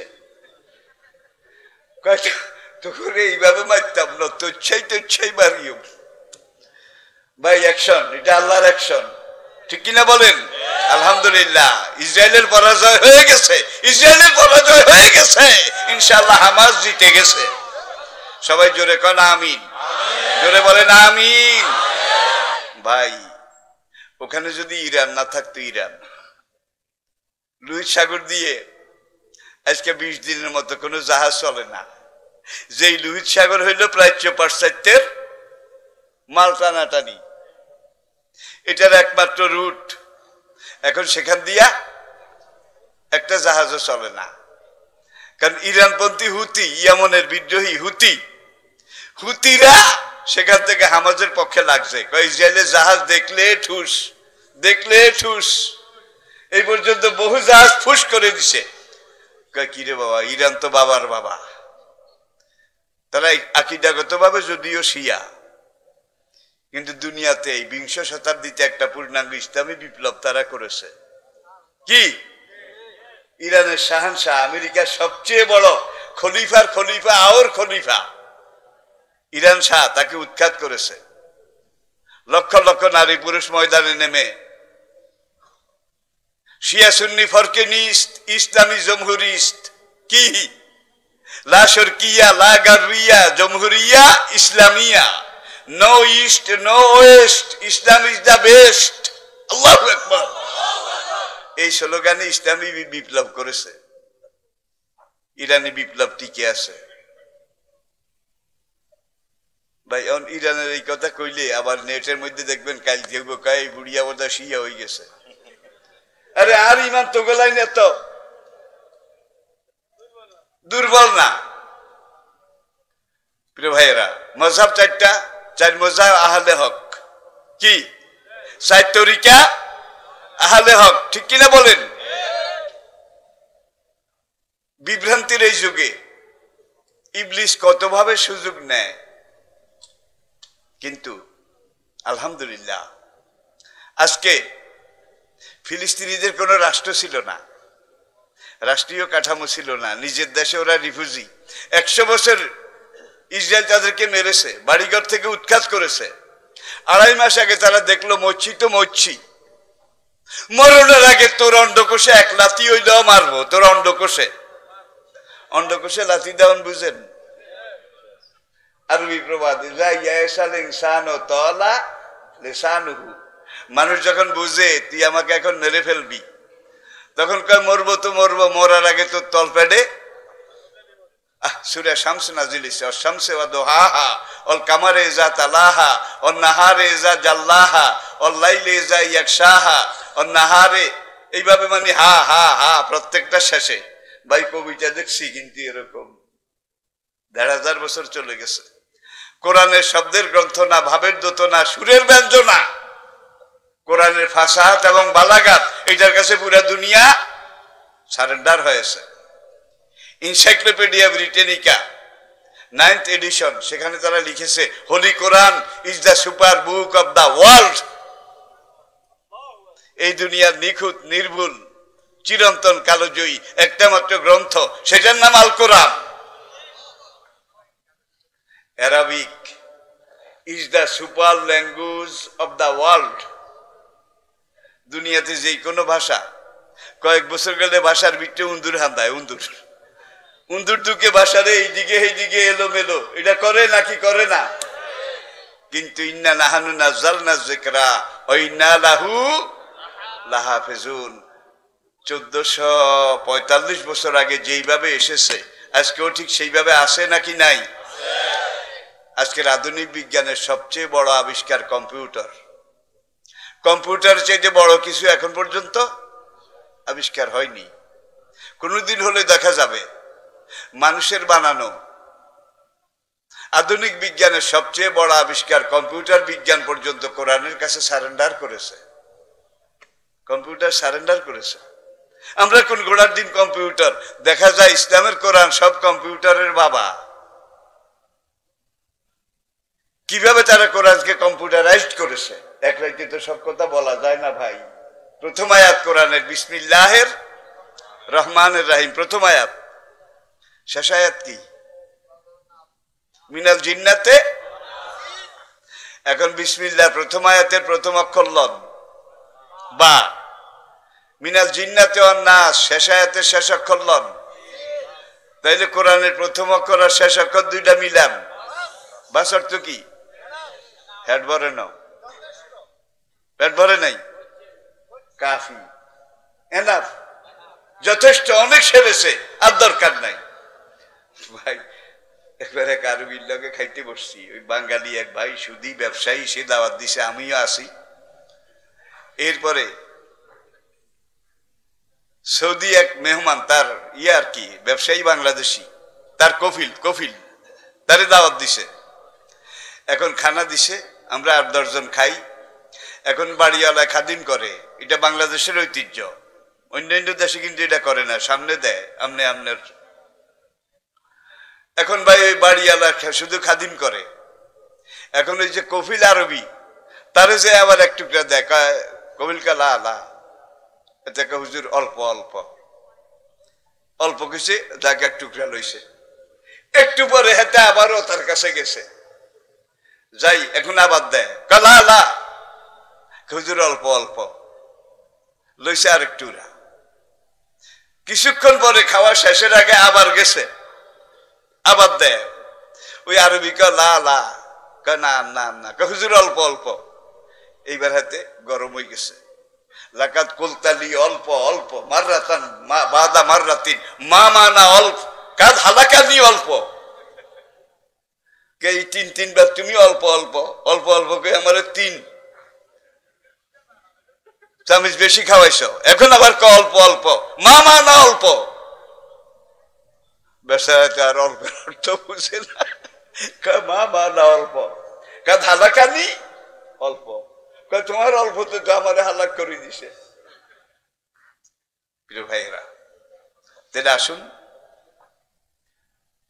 A: তখন এইভাবে মারতাম না, তোচ্ছাই মারিও ভাই, অ্যাকশন, এটা আল্লাহর অ্যাকশন, ঠিক কিনা বলেন? আলহামদুলিল্লাহ, ইসরায়েলের পরাজয় হয়ে গেছে, ইসরায়েলের পরাজয় হয়ে গেছে, ইনশাআল্লাহ হামাস জিতে গেছে। সবাই জোরে কন আমিন, জোরে বলেন আমিন। ভাই, ওখানে যদি ইরান না থাকতো, ইরান লোহিত সাগর দিয়ে আজকে 20 দিনের মতো কোনো জাহাজ চলে না। যেই লোহিত সাগর হইল প্রাচ্য পাশ্চাত্যের মাল টানাটানি, এটার একমাত্র রুট। এখন সেখান দিয়া একটা জাহাজও চলে না, কারণ ইরানপন্থী হুতি, ইয়ামনের বিদ্রোহী হুতিরা সেখান থেকে হামাজের পক্ষে লাগছে। ইসরায়েলের জাহাজ দেখলে ঠুস, এই পর্যন্ত বহু জাহাজ ফুস করে দিছে। কিরে বাবা, ইরান তো বাবার বাবা, তারা আকীদাগত ভাবে যদিও শিয়া, কিন্তু দুনিয়াতে এই 20 শতাব্দীতে একটা পূর্ণাঙ্গ ইসলামী বিপ্লব তারা করেছে। কি? ইরানের শাহানশাহ, আমেরিকার সবচেয়ে বড় খলিফার খলিফা আওর খলিফা ইরান শাহ, তাকে উৎখাত করেছে। লক্ষ লক্ষ নারী পুরুষ ময়দানে নেমে শিয়া সুন্নি ফরকেনিস্ট, ইসলামী জমহুরিস্ট, কি লা শরকিয়া লা গারবিয়া জমহুরিয়া ইসলামিয়া, no east no west, Islam is the best, আল্লাহু আকবার। এই স্লোগানে ইসলামী বিপ্লব করেছে। ইরানি বিপ্লব টিকে আছে ভাই। ইরানের এই কথা কইলে আবার নেটের মধ্যে দেখবেন কাল দেখবো কাই বুড়িয়া বোধা শিয়া হয়ে গেছে। আরে আর ইমান তো গোলাই না, তো দুর্বল না। প্রিয় ভাইয়েরা, মজহাব 4টা, 4 মজহাব আহলে হক। কি? 4 তরিকা আহলে হক, ঠিক কিনা বলেন? বিভ্রান্তির এই যুগে ইবলিস কতভাবে সুযোগ নেয়, কিন্তু আলহামদুলিল্লাহ। আজকে ফিলিস্তিনিদের কোনো রাষ্ট্র ছিল না, রাষ্ট্রীয় কাঠামো ছিল না, নিজের দেশে ওরা রিফিউজি। 100 বছর ইসরায়েল তাদেরকে মেরেছে, বাড়িঘর থেকে উৎখাত করেছে। 2.5 মাস আগে তারা দেখলো মরছি তো মরছি, মরণের আগে তোর অন্ডকোষে এক লাথি হইলেও মারবো, তোর অন্ডকোষে লাথি দেওয়ান বুঝেন? আরবি প্রবাদ, মানুষ যখন বুঝে তুই আমাকে এখন মেরে ফেলবি, তখন কয় মরবো তো মরবো, মরার আগে তোর তলপেটে সূরা শামস নাজিল হইছে, শামসে ওয়া দুহাহা ওয়াল কামারে ইযা তালাহা ওয়ান নাহারে ইযা জাল্লাহা ওয়াল লাইলি ইযা ইয়াগশাহা ওয়ান নাহারে, এইভাবে মানে হা হা হা প্রত্যেকটা শেষে। ভাই কবিতা দেখছি কিন্তু এরকম 1,500 বছর চলে গেছে। কোরআনের শব্দের গ্রন্থ না, ভাবের দোত না, সুরের ব্যঞ্জনা, কোরআনের ফাসাহাত এবং বালাগাত, এটার কাছে পুরা দুনিয়া সারেন্ডার হয়েছে। এনসাইক্লোপিডিয়া ব্রিটানিকা 9th এডিশন, সেখানে তারা লিখেছে holy Quran is the super book of the world. এই দুনিয়ার নিখুঁত, নির্ভুল, চিরন্তন, কালোজয়ী একটা মাত্র গ্রন্থ, সেটার নাম আল Quran. Arabic is the super language of the world. দুনিয়াতে যে কোনো ভাষা, কয়েক বছর গেলে ভাষার ভিতরে উন্দুর হান্দায়, উন্দুর দুকে ভাষারে এইদিকে এলোমেলো, এটা করে নাকি করে না? কিন্তু ইন্না নাহানু নাযালনা যিকরা ওয়া ইন্না লাহু লাহাফিজুন। 1445 বছর আগে যেইভাবে এসেছে, আজকেও ঠিক সেইভাবে আসে নাকি নাই? আজকের আধুনিক বিজ্ঞানের সবচেয়ে বড় আবিষ্কার কম্পিউটার। কম্পিউটার চাইতে বড় কিছু এখন পর্যন্ত আবিষ্কার হয়নি। কোনদিন হলে দেখা যাবে। মানুষের বানানো আধুনিক বিজ্ঞানের সবচেয়ে বড় আবিষ্কার কম্পিউটার বিজ্ঞান পর্যন্ত কোরআনের কাছে সারেন্ডার করেছে। কম্পিউটার সারেন্ডার করেছে। আমরা কোন গোড়ার দিন কম্পিউটার, দেখা যায় ইসলামের কোরআন সব কম্পিউটারের বাবা। কিভাবে তারা কোরআনকে কম্পিউটারাইজড করেছে, এক রাইতে তো সব কথা বলা যায় না ভাই। প্রথম আয়াত কোরআনের বিসমিল্লাহির রহমানির রহিম, প্রথম আয়াত। শেষ আয়াত কি? মিনাল জিন্নাতে। এখন বিসমিল্লাহ প্রথম আয়াতের প্রথম অক্ষর লন বা, মিনাল জিন্নাতে ওয়ান নাস শেষ আয়াতের শেষ অক্ষর লন। তাইলে কোরআনের প্রথম অক্ষর আর শেষ অক্ষর দুইটা মিলাম, বাস অর্থ কি? হেড ভরে নাও, পেট ভরে নাই, কাফি, এনাফ, যথেষ্ট, অনেক সেরেছে, আর দরকার নাই। ভাই একবারে কারুবির লগে খাইতে বসছি, ওই বাঙালি এক ভাই সুদী ব্যবসায়ী, সে দাওয়াত দিছে, আমিও আসি। এরপরে সৌদি এক মেহমান, তার আর কি ব্যবসায়ী বাংলাদেশি, তার কফিল তারে দাওয়াত দিছে। এখন খানা দিছে, আমরা 8-10 জন খাই। এখন বাড়িওয়ালা খাদিম করে, এটা বাংলাদেশের ঐতিহ্য। অন্যান্য দেশে কিন্তু এটা করে না, সামনে দেয় আমনের। এখন ভাই ওই বাড়িওয়ালা শুধু খাদিম করে। এখন ওই যে কফিল আরবি, তারে যে আবার এক টুকরা দেখায়, কফিল কা লা লা, এতে হুজুর অল্প অল্প অল্প কিছু তাকে এক টুকরা লইছে। একটু পরে হেতে আবারও তার কাছে গেছে, যাই এখন আবার দেয়, কালা লা, হুজুর অল্প অল্প লইছে আর একটু। কিছুক্ষণ পরে খাওয়া শেষের আগে আবার গেছে, আবার দেয়। ওই আরবি কা লা লা, না না না, হুজুর অল্প অল্প। এইবার হাতে গরম হয়ে গেছে। লাকাত কুলতালি অল্প অল্প মাররাতান বাদা মাররাতিন মা মানা অল্প কাদ হালাকানি অল্প। এই 3 বার তুমি অল্প অল্প অল্প অল্প কে আমার 3 চামচ বেশি খাওয়াইছো, এখন আবার অল্প অল্প, মা মানা অল্প। বেচারাতে আর অল্পের অর্থ বুঝে না, মা মানা অল্প, কাদ হালাকানি অল্প। তোমার অল্পতে তো আমার হালাক করে দিছে। প্রিয় ভাইয়েরা, তাহলে আসুন,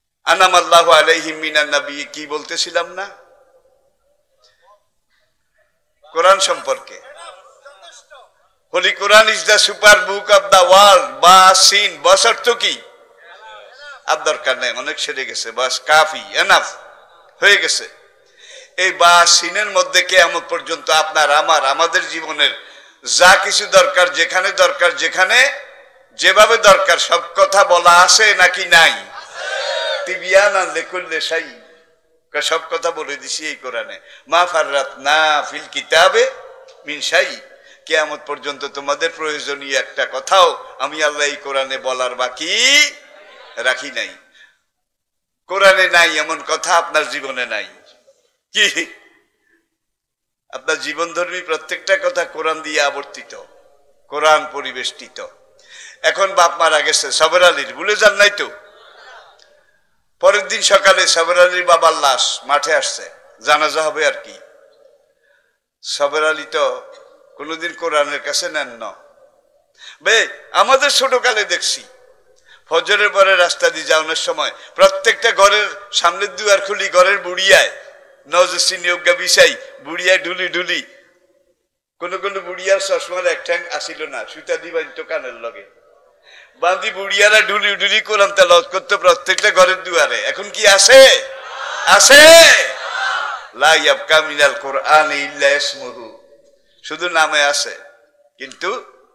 A: আনামাল্লাহু আলাইহিম মিনান নবী, কি বলতেছিলাম না? কোরআন সম্পর্কে। Holy Quran is the super book of the world. বা সিন, বস অর্থ কি? আর দরকার নেই, অনেক সেরে গেছে, বাস কাফি, এনাফ হয়ে গেছে। এই বা সিনের মধ্যে কিয়ামত পর্যন্ত আপনার আমার আমাদের জীবনের যা কিছু দরকার, যেখানে দরকার, যেখানে যেভাবে দরকার, সব কথা বলা আছে নাকি নাই? তিবিয়ানা লিকুল্লি শাই, সব কথা বলে দিছি এই কোরআনে। মা ফাররাতনা ফিল কিতাবে মিন শাই। কিয়ামত পর্যন্ত তোমাদের প্রয়োজনীয় একটা কথাও আমি আল্লাহ এই কোরআনে বলার বাকি রাখি নাই। কোরআনে নাই এমন কথা আপনার জীবনে নাই কি? আপনার জীবনধর্মী প্রত্যেকটা কথা কোরআন দিয়ে আবর্তিত, কোরআন পরিবেষ্টিত। এখন বাপ মারা গেছে সবের আলীর, ভুলে যান নাই তো? পরের দিন সকালে সবের আলীর বাবার লাশ মাঠে আসছে, জানাজা হবে আর কি। সবের আলী তো কোনোদিন কোরআনের কাছে নেন না। বে আমাদের ছোটকালে দেখছি ফজরের পরে রাস্তা দিয়ে যাওয়ানোর সময় প্রত্যেকটা ঘরের সামনের দুয়ার খুলি, ঘরের বুড়িয়ায় নজসি নিয়োগা বিছাই, বুড়িয়ায় ঢুলি ঢুলি। কোন কোন বুড়িয়ার চশমার এক ঠ্যাং আসিল না, সুতা দিবান তো কানের লগে বাঁধি বুড়িয়ারা ঢুলি ঢুলি কোরআন তেলাওয়াত করতে প্রত্যেকটা ঘরের দুয়ারে। এখন কি আছে? আছে? লা ইয়াবকা মিনাল কোরআন ইল্লা ইসমুহু, শুধু নামে আছে, কিন্তু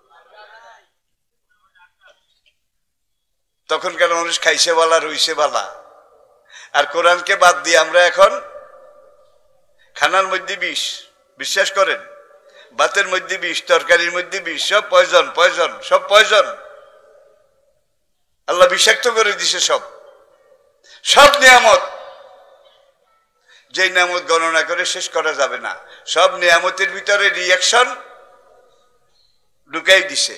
A: তখনকার মানুষ খাইছে বালা, রইছে বালা। আর কোরআনকে বাদ দিয়ে আমরা এখন খানার মধ্যে বিষ, বিশ্বাস করেন, ভাতের মধ্যে বিষ, তরকারির মধ্যে বিষ, সব পয়জন পয়জন, সব পয়জন। আল্লাহ বিষাক্ত করে দিছে সব, সব নিয়ামত, যে নিয়ামত গণনা করে শেষ করা যাবে না, সব নিয়ামতের ভিতরে রিয়াকশন ঢুকাই দিছে।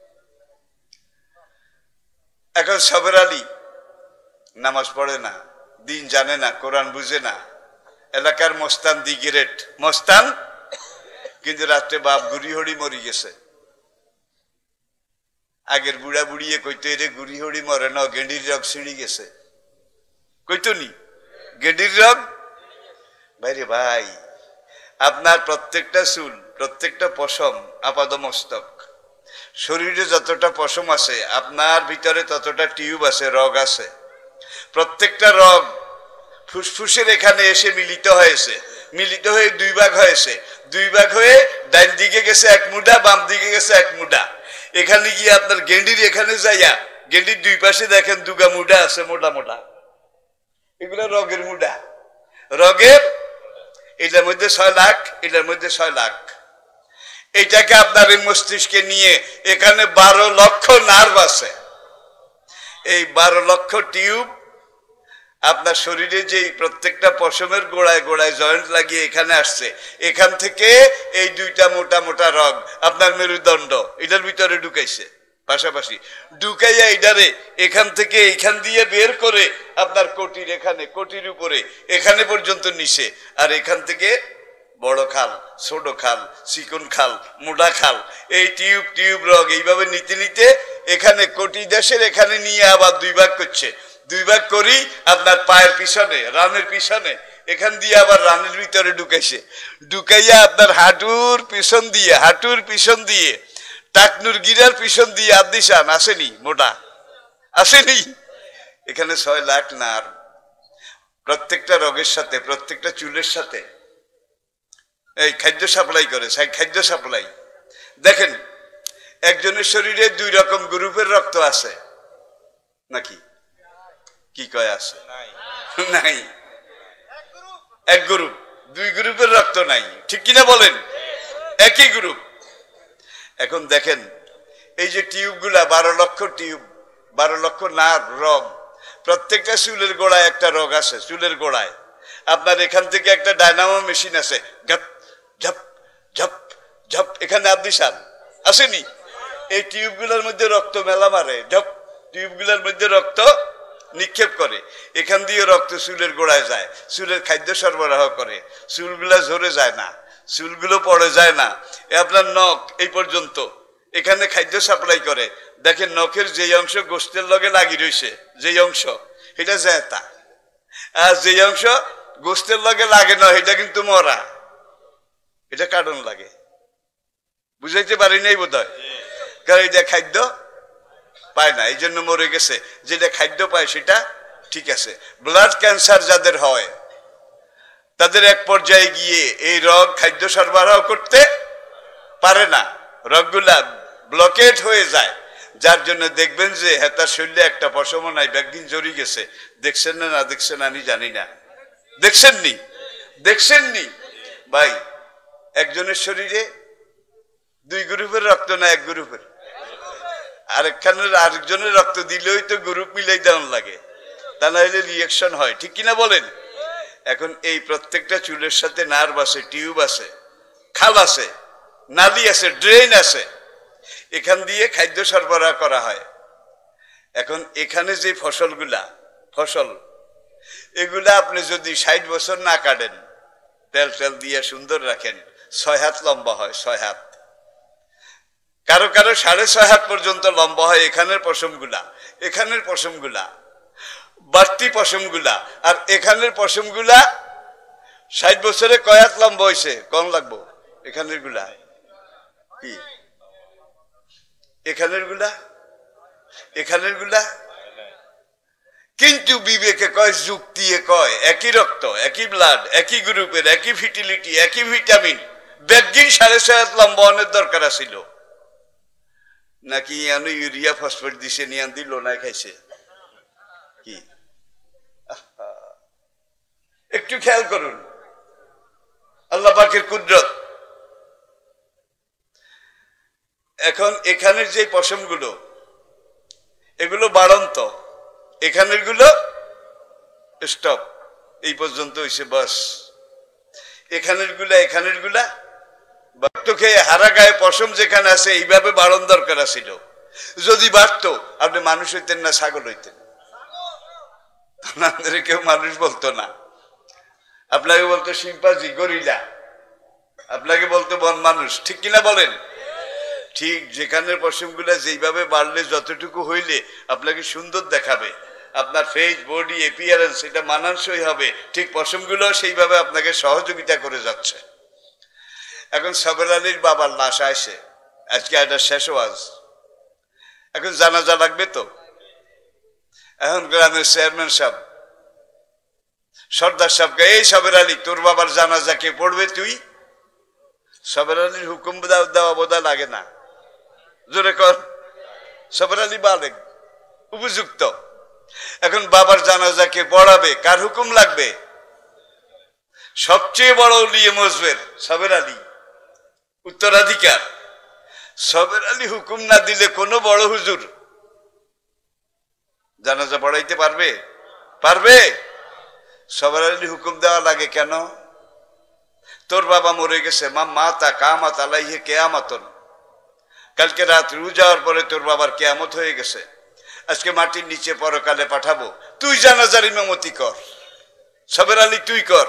A: এখন সবের আলী নামাজ পড়ে না, দিন জানে না, কোরআন বুঝে না, এলাকার মস্তান দি গ্রেট মস্তান, কিন্তু রাত্রে বাপ গুড়ি হড়ি মরি গেছে। আগের বুড়া বুড়িয়ে কইতো এরে গুড়ি হড়ি মরে না, গেন্ডির রগ ছিঁড়ি গেছে, কইতো নি গেন্ডির রগ। ভাইরে ভাই, আপনার প্রত্যেকটা চুল, প্রত্যেকটা পশম আপাদমস্তক, শরীরে যতটা পশম আছে আপনার ভিতরে ততটা টিউব আছে, রগ আছে। প্রত্যেকটা রগ ফুসফুসের এখানে এসে মিলিত হয়েছে, মিলিত হয়ে দুই ভাগ হয়েছে, দুই ভাগ হয়ে ডান দিকে গেছে এক মুঠা, বাম দিকে গেছে এক মুঠা। এখানে গিয়ে আপনার গেন্ডির এখানে যাইয়া, গেন্ডির দুই পাশে দেখেন দুগা মুঠা আছে, মোটা মোটা, এগুলা রগের মুঠা। রগের এটার মধ্যে 6 লাখ, এটার মধ্যে 6 লাখ। এইটাকে আপনার এই মস্তিষ্কে নিয়ে এখানে 12 লক্ষ নার্ভ আছে। এই 12 লক্ষ টিউব আপনার শরীরে যে প্রত্যেকটা পশমের গোড়ায় গোড়ায় জয়েন্ট লাগিয়ে এখানে আসছে, এখান থেকে এই দুইটা মোটা মোটা রগ আপনার মেরুদণ্ড এটার ভিতরে ঢুকাইছে, পাশাপাশি ঢুকাইয়া এটারে এখান থেকে এইখান দিয়ে বের করে আপনার কোটির এখানে, কোটির উপরে এখানে পর্যন্ত নিছে। আর এখান থেকে বড় খাল, ছোট খাল, চিকন খাল, মোটা খাল, এই টিউব টিউব রগ এইভাবে নিতে নিতে এখানে কোটি দেশের এখানে নিয়ে আবার দুই ভাগ করছে। দুই ভাগ করি আপনার পায়ের পিছনে, রানের পিছনে, এখান দিয়ে আবার রানের ভিতরে ঢুকাইছে। ঢুকাইয়া আপনার হাঁটুর পিছন দিয়ে, হাঁটুর পিছন দিয়ে, টাকনুর গিরার পিছন দিয়ে আদিশান আসেনি, মোটা আসেনি। এখানে 6 লাখ নার্ভ, প্রত্যেকটা রগের সাথে, প্রত্যেকটা চুলের সাথে এই খাদ্য সাপ্লাই করে, খাদ্য সাপ্লাই। দেখেন একজনের শরীরে 2 রকম গ্রুপের রক্ত আছে নাকি? কি কয় আছে? নাই, এক গ্রুপ, 2 গ্রুপের রক্ত নাই, ঠিক কিনা বলেন? একই গ্রুপ। এখন দেখেন এই যে টিউবগুলা, 12 লক্ষ টিউব, 12 লক্ষ নার্ভ, রগ, প্রত্যেকটা চুলের গোড়ায় একটা রগ আছে, চুলের গোড়ায়। আপনার এখান থেকে একটা ডায়নামো মেশিন আছে, ঝপ ঝপ ঝপ ঝপ, এখানে আদিশান আসেনি। এই টিউবগুলোর মধ্যে রক্ত মেলা মারে, ঝপ, টিউবগুলোর মধ্যে রক্ত নিক্ষেপ করে, এখান দিয়ে রক্ত চুলের গোড়ায় যায়, চুলের খাদ্য সরবরাহ করে, চুলগুলা ঝরে যায় না, চুলগুলো পড়ে যায় না। আপনার নখ এই পর্যন্ত এখানে খাদ্য সাপ্লাই করে। দেখেন নখের যেই অংশ গোস্তের লগে লাগি রয়েছে, যেই অংশ এটা জেতা, আর যেই অংশ গোস্তের লগে লাগে না এটা কিন্তু মরা, এটা কারণ লাগে, বুঝাইতে পারি নাই বোধ হয়, কারণ এটা খাদ্য পায় না, এই জন্য মরে গেছে। যেটা খাদ্য পায় সেটা ঠিক আছে। ব্লাড ক্যান্সার যাদের হয় তাদের এক পর্যায়ে গিয়ে এই রোগ খাদ্য সরবরাহ করতে পারে না, রোগগুলা ব্লকেট হয়ে যায়, যার জন্য দেখবেন যে তার শরীরে একটা পশমও নাই, ব্যাগদিন জড়ি গেছে। দেখছেন না দেখছেন আমি জানি না, দেখছেননি ভাই, একজনের শরীরে 2 গ্রুপের রক্ত না 1 গ্রুপের, আরেকজনের রক্ত দিলেই তো গ্রুপ মিলাই দেওয়ান লাগে, তা না হলে রিয়াকশন হয়, ঠিক কিনা বলেন? এখন এই প্রত্যেকটা চুলের সাথে নার্ভ আছে, টিউব আছে, খাল আছে, নালী আছে, ড্রেন আছে, এখান দিয়ে খাদ্য সরবরাহ করা হয়। এখন এখানে যে ফসল এগুলা আপনি যদি 60 বছর না কাটেন, তেল দিয়ে সুন্দর রাখেন, 6 হাত লম্বা হয়, 6 হাত, কারো 6.5 হাত পর্যন্ত লম্বা হয় এখানের পশমগুলা, বাড়তি পশমগুলা। আর এখানের পশমগুলা 60 বছরে কয় হাত লম্বা হয়েছে? কম লাগবো। এখানের গুলা কি? এখানের গুলা কিন্তু বিবেকে কয়, যুক্তি কয়, একই রক্ত, একই ব্লাড, একই গ্রুপের, একই ভিটিলিটি, একই ভিটামিন, ব্যাগিন 6.5 হাত লম্বা অনেক দরকার ছিল নাকি? ইউরিয়া ফসফেট দিছে, নিয়ান দিল না, খাইছে কি? একটু খেয়াল করুন আল্লাহ পাকের কুদরত। এখন এখানের যে পশমগুলো, এগুলো বাড়ন্ত, এখানের গুলো স্টপ, এই পর্যন্ত হইছে বাস। এখানের গুলা বাড়তো খেয়ে হারা গায়ে পশম যেখানে আছে এইভাবে বাড়ন দরকার ছিল। যদি বাড়তো আপনি মানুষ হইতেন না, ছাগল হইতেন। আপনাদের কেউ মানুষ বলতো না, আপনাকে বলতো শিম্পাজি, গরিলা, আপনাকে বলতো বন মানুষ, ঠিক কিনা বলেন? ঠিক যেখানের পশমগুলা যেইভাবে বাড়লে যতটুকু হইলে আপনাকে সুন্দর দেখাবে, আপনার ফেস, বডি, এপিয়ারেন্স এটা মানানসই হবে, ঠিক পশমগুলো সেইভাবে আপনাকে সহযোগিতা করে যাচ্ছে। এখন সবের আলীর বাবার লাশ আসে, আজকে এটা শেষ ওয়াজ, এখন জানাজা লাগবে তো। এখন গ্রামের চেয়ারম্যান সাহেব, সর্দার সাহেবকে, এই সবের আলী, তোর বাবার জানাজা কে পড়বে? তুই। সবের আলীর হুকুম দেওয়া বোধা লাগে না, জোরে কর। সবের আলী বালেগ, উপযুক্ত। এখন বাবার জানাজা কে পড়াবে? কার হুকুম লাগবে? সবচেয়ে বড় ওলিয়ে মজবের সবের আলী, উত্তরাধিকার। সবের আলী হুকুম না দিলে কোনো বড় হুজুর জানাজা পড়াইতে পারবে? সবের আলী হুকুম দেওয়া লাগে কেন? তোর বাবা মরে গেছে, মাতা কামাত আলাইহি কিয়ামাতুন, কালকে রাত রু যাওয়ার পরে তোর বাবার কিয়ামত হয়ে গেছে, আজকে মাটির নিচে পরকালে পাঠাবো, তুই জানাজার ইমামতি কর। সবের আলী তুই কর।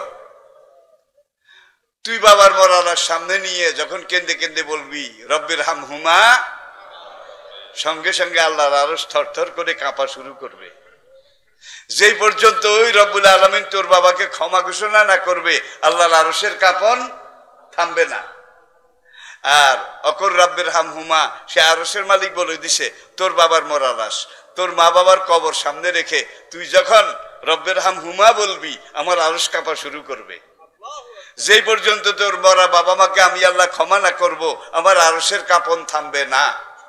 A: তুই বাবার মরালার সামনে নিয়ে যখন কেন্দে কেন্দে বলবি রব্বির হামহুমা, সঙ্গে সঙ্গে আল্লাহর আরশ থরথর করে কাঁপা শুরু করবে। যেই পর্যন্ত ওই রব্বুল আলামিন তোর বাবাকে ক্ষমা ঘোষণা না করবে, আল্লাহর আরশের কাঁপন থামবে না। আর অকর রব্বির হামহুমা, সে আরশের মালিক বলে দিছে তোর বাবার মরালাস, তোর মা বাবার কবর সামনে রেখে তুই যখন রব্বির হামহুমা বলবি, আমার আরশ কাঁপা শুরু করবে। যেই পর্যন্ত তোর মরা বাবা মাকে আমি আল্লাহ ক্ষমা না করব, আমার আরশের কাঁপন থামবে না।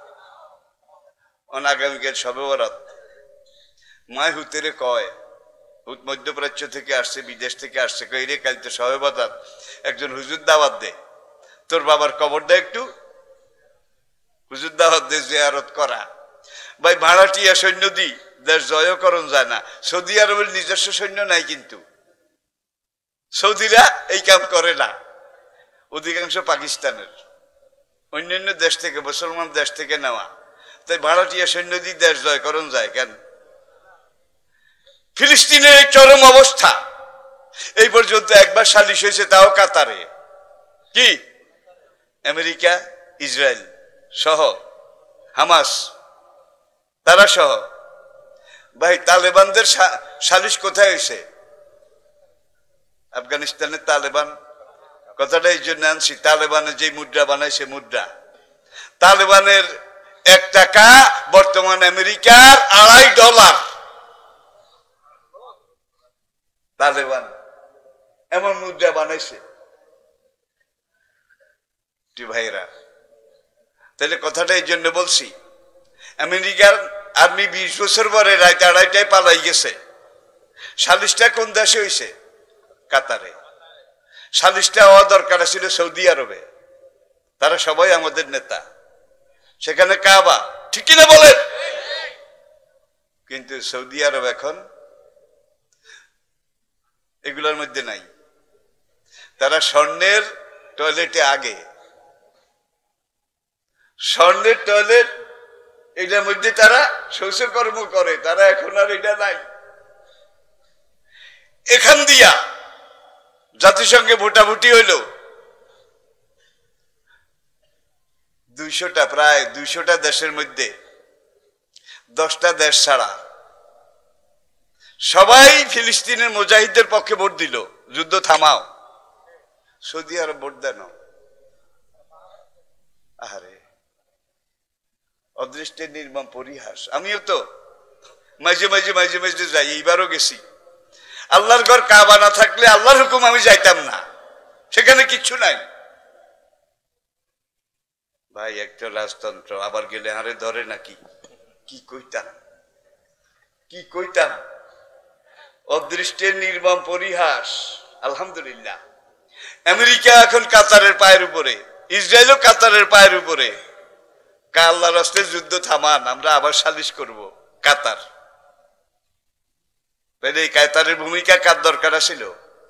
A: আগামীকাল শবে বরাত, মায় হুতেরে কয়, হুত মধ্যপ্রাচ্য থেকে আসছে, বিদেশ থেকে আসছে, কই রে কাল তো শবে বরাত, একজন হুজুর দাওয়াত দে, তোর বাবার কবরটা একটু হুজুর দাওয়াত দে, জিয়ারত করা। ভাই ভাড়াটিয়া সৈন্য দি, দেশ জয়করণ যায় না। সৌদি আরবের নিজস্ব সৈন্য নাই, কিন্তু সৌদিরা এই কাম করে না, অধিকাংশ পাকিস্তানের, অন্যান্য দেশ থেকে, মুসলমান দেশ থেকে নেওয়া। তাই ভাড়াটিয়া সৈন্য দিয়ে দেশ জয়করণ যায় কেন? ফিলিস্তিনের চরম অবস্থা, এই পর্যন্ত একবার সালিশ হয়েছে, তাও কাতারে। কি? আমেরিকা, ইসরায়েল সহ, হামাস তারা সহ। ভাই তালেবানদের সালিশ কোথায় হয়েছে? আফগানিস্তানের তালেবান, কথাটা এই জন্য আনছি, তালেবানের যে মুদ্রা বানাইছে মুদ্রা, তালেবানের 1 টাকা বর্তমান আমেরিকার $2.5। তালেবান এমন মুদ্রা বানাইছে ভাইরা। তাহলে কথাটা এই জন্য বলছি, আমেরিকার আর্মি 20 বছর পরে রাত 2:30টায় পালাই গেছে। সালিশটা কোন দেশে হয়েছে? কাতারে। সালিশটা হওয়া দরকার ছিল সৌদি আরবে, তারা সবাই আমাদের নেতা, সেখানে কাবা, ঠিক কিনা বলেন? কিন্তু সৌদি আরব এখন এগুলোর মধ্যে নাই। তারা স্বর্ণের টয়লেটে আগে, স্বর্ণের টয়লেট এটার মধ্যে তারা শৌচকর্ম করে, তারা এখন আর এটা নাই। এখান দিয়া জাতিসংঘে ভোটাভুটি হইল, 200টা, প্রায় 200টা দেশের মধ্যে 10টা দেশ ছাড়া সবাই ফিলিস্তিনের মুজাহিদদের পক্ষে ভোট দিল, যুদ্ধ থামাও। সৌদি আরব ভোট দেন। আরে অদৃষ্টের নির্মম পরিহাস। আমিও তো মাঝে মাঝে মাঝে মাঝে যাই, এইবারও গেছি। আল্লাহর ঘর কাবা না থাকলে আল্লাহর হুকুম আমি যাইতাম না, সেখানে কিচ্ছু নাই। ভাই একটা রাজতন্ত্র, আবার গেলে আরে ধরে নাকি, কি কইতাম কি কইতাম। অদৃষ্টের নির্মম পরিহাস। আলহামদুলিল্লাহ আমেরিকা এখন কাতারের পায়ের উপরে, ইসরায়েলও কাতারের পায়ের উপরে। আল্লাহর রাস্তে যুদ্ধ থামান, আমরা আবার সালিশ করব। কাতার, এই কাতারের ভূমিকা কার দরকার ছিল?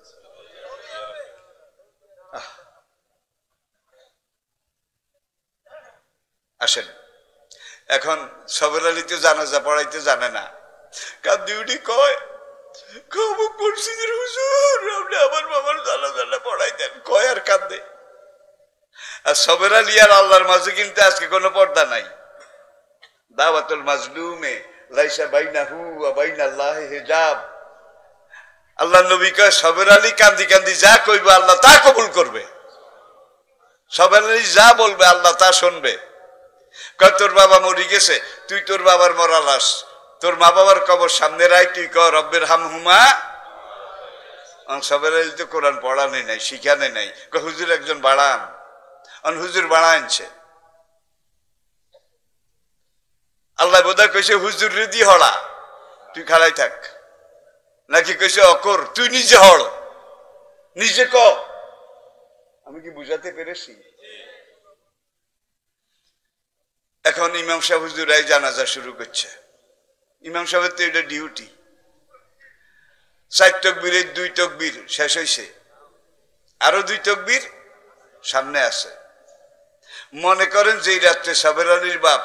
A: আসেন, এখন সবের আলী তো জানাজা পড়াইতে জানে না, কান্দিউনি কয় খবর করছি হুজুর আপনি আমার বাবার জানাজা পড়াই দেন, কয় আর কান্দে। আর সবের আলী আর আল্লাহর মাঝে কিন্তু আজকে কোনো পর্দা নাই। দাওয়াতুল মাজলুমে লাইসা বাইনাহু ওয়া বাইনাল্লাহি হিজাব। আল্লাহর নবী কয় সবের আলী কান্দি কান্দি যা কইবে আল্লাহ তা কবুল করবে, সবের আলী যা বলবে আল্লাহ তা শুনবে। কয় তোর বাবা মরি গেছে, তুই তোর বাবার মরা লাশ তোর মা বাবার কবর সামনে রাই, তুই কর রব্বের হামহুমা। সবের আলী তো কোরআন পড়ানো নাই, শিখানে নাই। হুজুর একজন বাড়ান, হুজুর বাড়াইছে। আল্লাহ বোধহয় কইছে হুজুর রেদি হড়া, তুই খাড়াই থাক, নাকি কইছে অকর তুই নিজে হড়, নিজে ক। আমি কি বুঝাতে পেরেছি? এখন ইমাম সাহেব হুজুরাই জানাজা শুরু করছে। ইমাম সাহেবের তো এটা ডিউটি। 4 তাকবীরের 2 তাকবীর শেষ হয়েছে, আরো 2 তাকবীর সামনে আছে। মনে করেন যে এই রাত্রে সাবের আলীর বাপ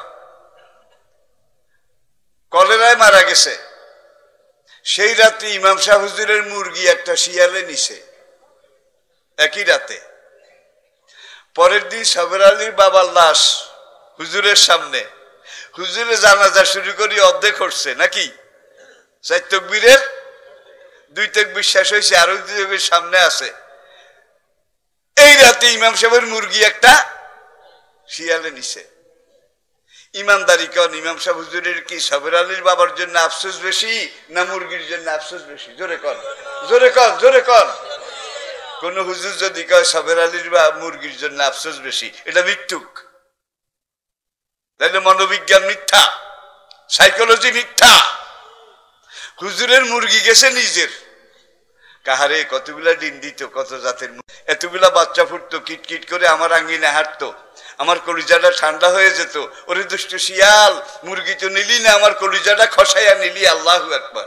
A: কলেরায় মারা গেছে, সেই রাত্রে ইমাম সাহেব হুজুরের মুরগি একটা শিয়ালে নিছে একই রাতে। পরের দিন সাবের আলীর বাবার লাশ হুজুরের সামনে, হুজুরে জানাজা শুরু করি অর্ধেক হচ্ছে নাকি, 4 তাকবীরের 2 তাকবীর শেষ হয়েছে, আরো 2 তাকবীর সামনে আছে। এই রাতে ইমাম সাহেবের মুরগি একটা শিয়ালে নিছে। ইমানদারি কন, ইমাম সাহেব হুজুরের কি সাবের আলীর বাবার জন্য আফসোস বেশি না মুরগির জন্য আফসোস বেশি? জোরে কন, জোরে কন, জোরে কন। কোন হুজুর যদি কয় সাবের আলীর বা মুরগির জন্য আফসোস বেশি, এটা মিথ্যুক। তাহলে মনোবিজ্ঞান মিথ্যা, সাইকোলজি মিথ্যা। হুজুরের মুরগি গেছে নিজের, কাহারে কতগুলা ডিম দিত, কত জাতের, এতগুলা বাচ্চা ফুটতো, কিটকিট করে আমার আঙ্গিনে হাঁটতো, আমার কলিজাটা ঠান্ডা হয়ে যেত। ওরে দুষ্ট শিয়াল, মুরগি তো নিলি না, আমার কলিজাটা খসাইয়া নিলি। আল্লাহু আকবার।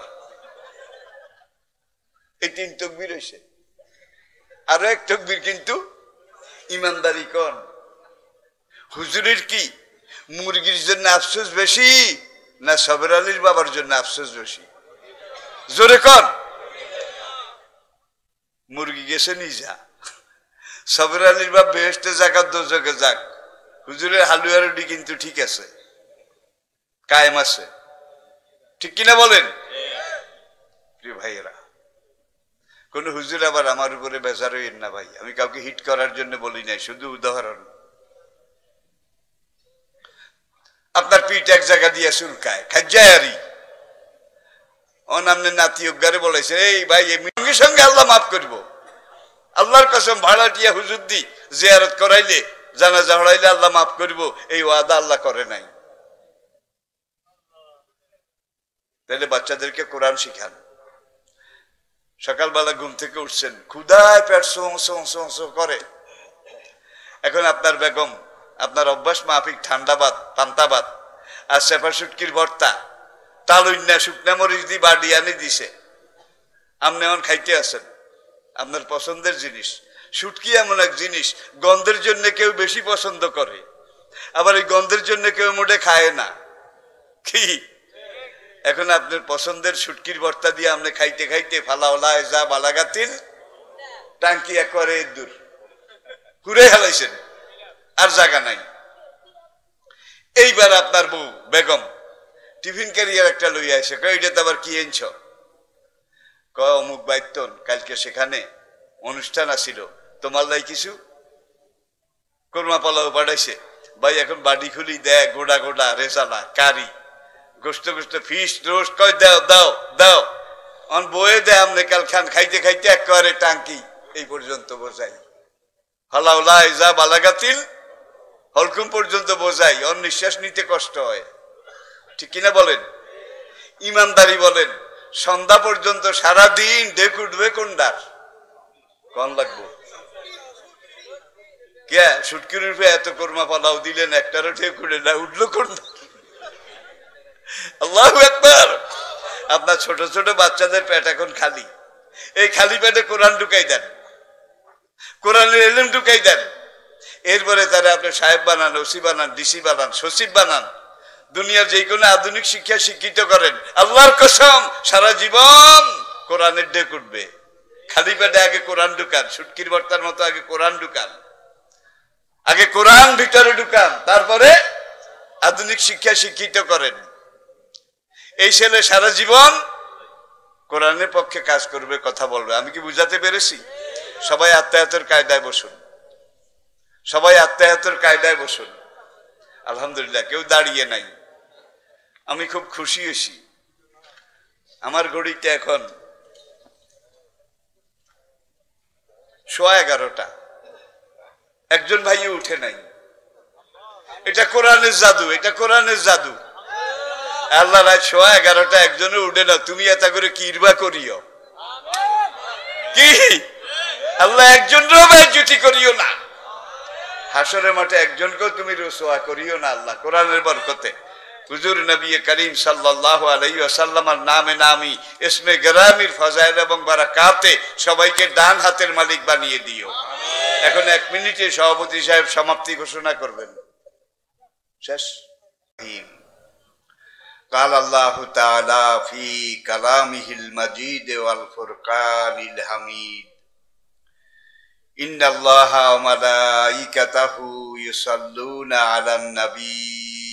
A: এই 3 তাকবীর হয়েছে, আরো 1 তাকবীর। কিন্তু ইমানদারি কন, হুজুরের কি মুরগির জন্য আফসোস বেশি না সাবের আলীর বাবার জন্য আফসোস বেশি? জোরে কন। মুরগি গেছে নিজা, সাবের আলীর বাপ বেহেশতে যাক আর দোজখে যাক, হুজুরের হালুয়া রুটি কিন্তু ঠিক আছে, কায়েম আছে, ঠিক কিনা বলেন প্রিয় ভাইয়েরা? কোন হুজুর আবার আমার উপরে বেজার হইেন না ভাই, আমি কাউকে হিট করার জন্য বলি নাই, শুধু উদাহরণ। আপনার পিঠ এক জায়গা দিয়ে চুলকায়, খাজ্জায়ারি অনামনে নাতি উগারে বলেছে, এই ভাই সঙ্গে সঙ্গে আল্লাহ মাফ করব। আল্লাহর কসম, ভাড়াটিয়া হুজুর দি জিয়ারত করাইলে, জানাজা হড়াইলে আল্লাহ মাফ করব, এই ওয়াদা আল্লাহ করে নাই। তাহলে বাচ্চাদেরকে কোরআন শিখান। সকালবেলা ঘুম থেকে উঠছেন, ক্ষুধায় পেট সো করে। এখন আপনার বেগম আপনার অভ্যাস মাফিক ঠান্ডা ভাত, পান্তা ভাত আর সেফা শুটকির ভর্তা, তালুইনা শুকনা মরিচ দিয়ে বাড়ি আনি দিছে, আপনি এখন খাইতে আছেন। আপনার পছন্দের জিনিস। শুটকি এমন এক জিনিস, গন্ধের জন্য কেউ বেশি পছন্দ করে, আবার এই গন্ধের জন্য কেউ মোটে খায় না। কি এখন আপনার পছন্দের শুটকির ভর্তা দিয়ে আপনি খাইতে খাইতে ফালাওলায় যা বালাগাতিল টাঙ্কি একবারে দূর ঘুরে হেলাইছেন, আর জায়গা নাই। এইবার আপনার বউ বেগম টিফিন ক্যারিয়ার একটা লইয়া আসে, এটা তো আবার কি এনেছ? অমুক বাইতন, কালকে সেখানে অনুষ্ঠান আসিল, তোমার লাই কিছু কোরমা পোলাও পাঠাইছে। ভাই এখন বাড়ি খুলি দেয় গোড়া গোড়া রেজালা কারি গোস্ত গোস্ত ফিস রোস্ট, কয় দাও দাও দাও, অন বয়ে দেয় আমনে কাল খান, খাইতে খাইতে একেবারে টাঙ্কি এই পর্যন্ত বোঝাই, হালাউলাই যা বালাগাতিল হলকুম পর্যন্ত বোঝাই, অন নিঃশ্বাস নিতে কষ্ট হয়। ঠিক কিনা বলেন? ইমানদারি বলেন। সন্ধ্যা পর্যন্ত সারাদিন ডেক উঠবে কোনটার? কন লাগবো কে? শুটকির রূপে এত কোরমা পালাও দিলেন, একটারও ঠেক উঠে না, উঠলো কোনটা? আল্লাহু আকবার। আপনার ছোট ছোট বাচ্চাদের পেট এখন খালি, এই খালি পেটে কোরআন ঢুকাই দেন, কোরআনের এলেম ঢুকাই দেন। এরপরে তারা আপনি সাহেব বানান, ওসি বানান, ডিসি বানান, সচিব বানান, দুনিয়ার যে কোনো আধুনিক শিক্ষা শিক্ষিত করেন। আল্লাহর কসম সারা জীবন কোরআনের ডেক উঠবে। খালি পেটে আগে কোরআন ঢুকান, শুটকির ভর্তার মতো আগে কোরআন ঢুকান, আগে কোরআন ভিতরে ঢুকান, তারপরে আধুনিক শিক্ষা শিক্ষিত করেন। এই ছেলে সারা জীবন কোরআনের পক্ষে কাজ করবে, কথা বলবে। আমি কি বুঝাতে পেরেছি? সবাই আত্মায়াতের কায়দায় বসুন, সবাই আত্মায়াতের কায়দায় বসুন। আলহামদুলিল্লাহ কেউ দাঁড়িয়ে নাই, আমি খুব খুশি হয়েছি। আমার ঘড়িতে এখন 11:15, একজন ভাইও উঠে নাই। এটা কোরআনের জাদু, এটা কোরআনের জাদু। আল্লাহ রাত 11:15 একজনে উঠে না, তুমি এত করে কিরবা করিও কি? আল্লাহ একজনেরও বেইজ্জতি করিও না, হাসরের মাঠে একজনকেও তুমি রুসওয়া করিও না আল্লাহ, কোরআনের বরকতে। হুজুর নবী করিম সাল্লাল্লাহু আলাইহি ওয়াসাল্লামের নামে নামি ইসমে গরামির ফজাইল এবং বারাকাতে সবাইকে ডান হাতের মালিক বানিয়ে দিও। এখন 1 মিনিটে সভাপতি সাহেব সমাপ্তি ঘোষণা করবেন। শেষ। قال الله تعالى في كلامه المجيد والفرقان الحميد إن الله وملائكته يصلون على النبي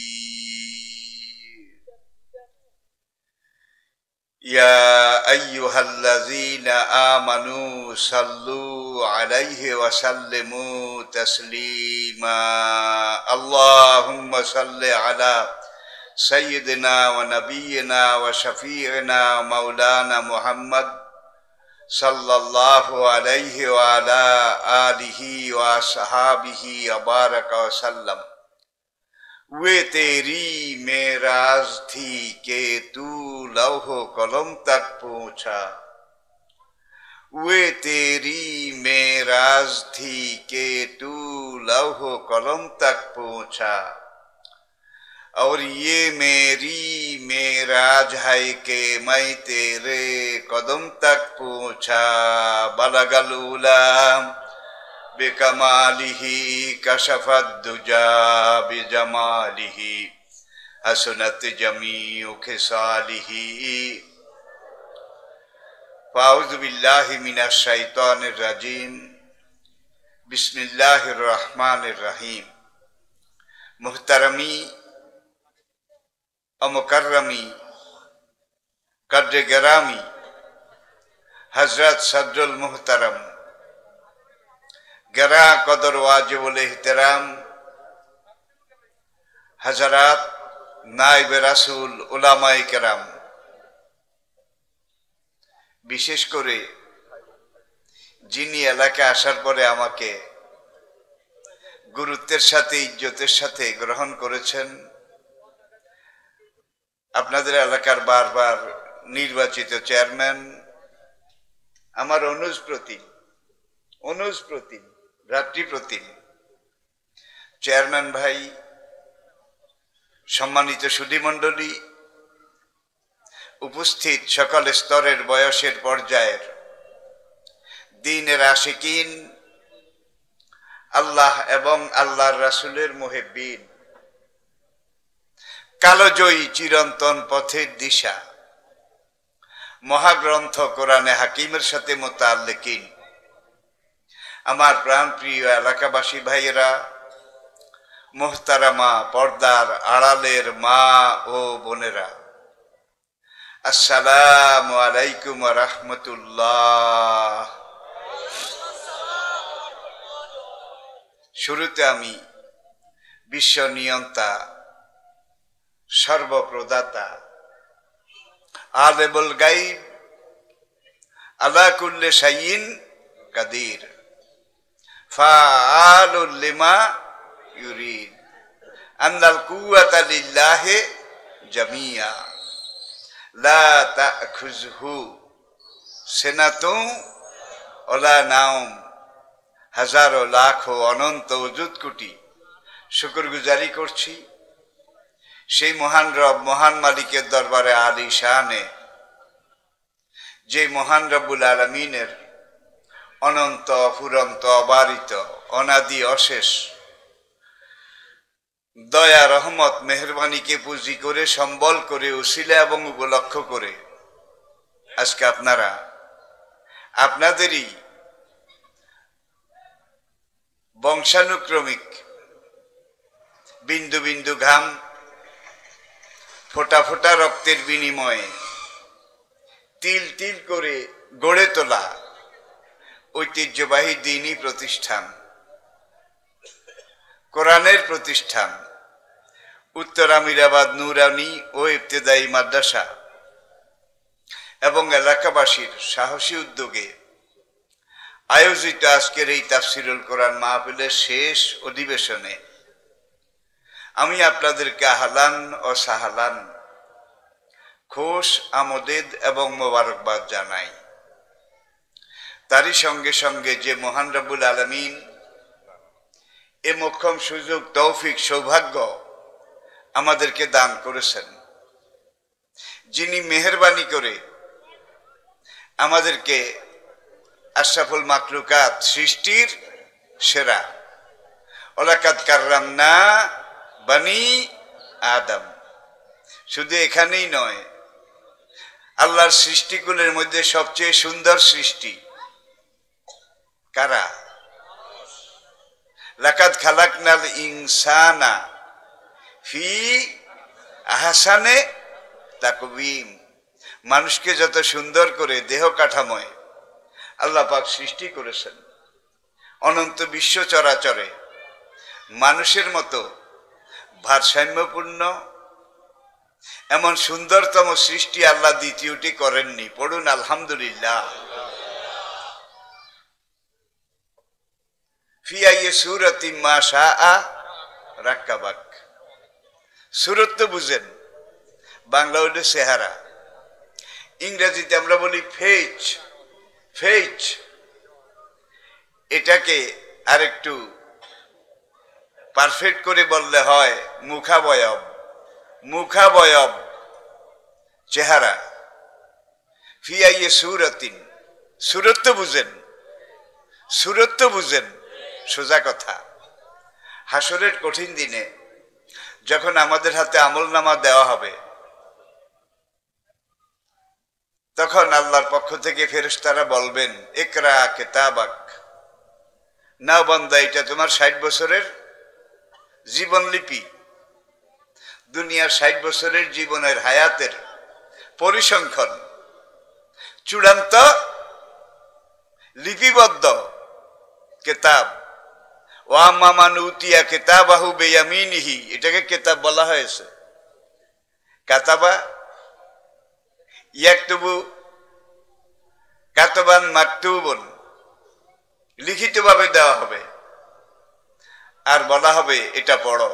A: يا أيها الذين آمنوا صلوا عليه وسلموا تسليما اللهم صل على سيدنا ونبينا وشفيعنا مولانا محمد صلى الله عليه وعلى آله وصحابه وبارك وسلم वे तेरी मेराज थी के तू लौहो कलम तक पहुंचा वे तेरी मेराज थी के तू लौहो कलम तक पहुंचा और ये मेरी मेराज है कि मैं तेरे कदम तक पहुंचा बलगल उलाम बिकमालिही कशफत दुजा बिजमालिही हसनत जमीउ खिसालिही फाउज़ु बिल्लाहि मिनश शैतानिर रजीम बिस्मिल्लाहिर रहमानिर रहीम मुहतरमी मुकर्रमी कद्र गरामी हजरत सदरुल मुहतरम गरा कदर वाजिबुल एहतराम हजरत नाइब रासूल उलामाए केराम, বিশেষ করে যিনি এলাকায় আসার পরে আমাকে গুরুত্বের সাথে ইজ্জতের সাথে গ্রহণ করেছেন, আপনাদের এলাকার বারবার নির্বাচিত চেয়ারম্যান আমার অনুজ প্রতিম ভ্রাতৃপ্রতিম চেয়ারম্যান ভাই, সম্মানিত সুধীমণ্ডলী, উপস্থিত সকল স্তরের বয়সের পর্যায়ের দ্বীনের আশিকিন, আল্লাহ এবং আল্লাহর রাসূলের মুহিব্বিন, কালজয়ী চিরন্তন পথের দিশা মহাগ্রন্থ কোরআনে হাকিমের সাথে মুতাআল্লিকিন, আমার প্রাণপ্রিয় এলাকাবাসী ভাইয়েরা, মুহতারামা পর্দার আড়ালের মা ও বোনেরা, আসসালামু আলাইকুম ওয়া রাহমাতুল্লাহ। শুরুতে আমি বিশ্ব নিয়ন্তা, সর্বপ্রদাতা, আলিমুল গায়ব, আলা কুল্লি শাইইন কাদির, ফাআলুল লিমা ইউরিদ, আন্নাল কুওয়াতা লিল্লাহি জামিয়া, লা তা'খুযহু সিনাতুন ওয়ালা নাওম, হাজারো লাখো অনন্ত অযুত কোটি শুকরগুজারি করছি সেই মহান রব, মহান মালিকের দরবারে আলী শানে, যে মহান রব্বুল আলামিনের অনন্ত অফুরন্ত অবারিত অনাদি অশেষ দয়া রহমত মেহেরবানিকে পুঁজি করে, সম্বল করে, উসিলা এবং উপলক্ষ করে আজকে আপনারা আপনাদেরই বংশানুক্রমিক বিন্দু বিন্দু ঘাম, ফোঁটা ফোঁটা রক্তের বিনিময়ে তিল তিল করে গড়ে তোলা ঐতিহ্যবাহী দ্বীনি প্রতিষ্ঠান, কোরআনের প্রতিষ্ঠান উত্তর আমিরাবাদ নুরানি ও ইবতেদায়ী মাদ্রাসা এবং এলাকাবাসীর সাহসী উদ্যোগে আয়োজিত আজকের এই তাফসিরুল কোরআন মাহফিলের শেষ অধিবেশনে আমি আপনাদেরকে আহলান ও সাহলান, খুশ আমোদেদ এবং মোবারকবাদ জানাই। তারই সঙ্গে সঙ্গে যে মহান রব্বুল আলামিন এ মোক্ষম সুযোগ, তৌফিক, সৌভাগ্য আমাদেরকে দান করেছেন, যিনি মেহেরবানি করে আমাদেরকে আশরাফুল মাখলুকাত, সৃষ্টির সেরা, ওয়ালাকাদ কাররামনা বানি আদম, শুধু এখানেই নয়, আল্লাহর সৃষ্টিকুলের মধ্যে সবচেয়ে সুন্দর সৃষ্টি কারা? লাকাদ খালাকনাল ইনসানা ফি আহসানে তাকওয়িম, মানুষকে যত সুন্দর করে দেহ কাঠামোয় আল্লাহ পাক সৃষ্টি করেছেন, অনন্ত বিশ্ব চরাচরে মানুষের মতো ভারসাম্যপূর্ণ এমন সুন্দরতম সৃষ্টি আল্লাহ দ্বিতীয়টি করেননি। পড়ুন আলহামদুলিল্লাহ। ফি আইয়ি সূরাতিন মা শাআ রাক্কাবাক, সূরত তো বুঝেন, বাংলা হলো চেহারা, ইংরেজিতে আমরা বলি ফেজ। ফেজ এটাকে আরেকটু পারফেক্ট করে বললে হয় মুখাবয়ব। মুখাবয়ব চেহারা। ফি আইয়ি সূরাতিন, সূরত তো বুঝেন, সূরত তো বুঝেন, সোজা কথা। হাসরের কঠিন দিনে যখন আমাদের হাতে আমলনামা দেওয়া হবে, তখন আল্লাহর পক্ষ থেকে ফেরেশতারা বলবেন, ইকরা কিতাবাক, নাও বান্দা, এটা তোমার 60 বছরের জীবনলিপি, দুনিয়ার 60 বছরের জীবনের হায়াতের পরিসংখ্যান, চূড়ান্ত লিপিবদ্ধ কিতাব। ওয়া আম্মা মান উতিয়া কিতাবাহু বিয়ামিনিহি, এটাকে কিতাব বলা হয়েছে। কাতাবা ইয়াকতুবু কাতাবান মাকতুবুন, লিখিতভাবে দেওয়া হবে আর বলা হবে এটা পড়ো।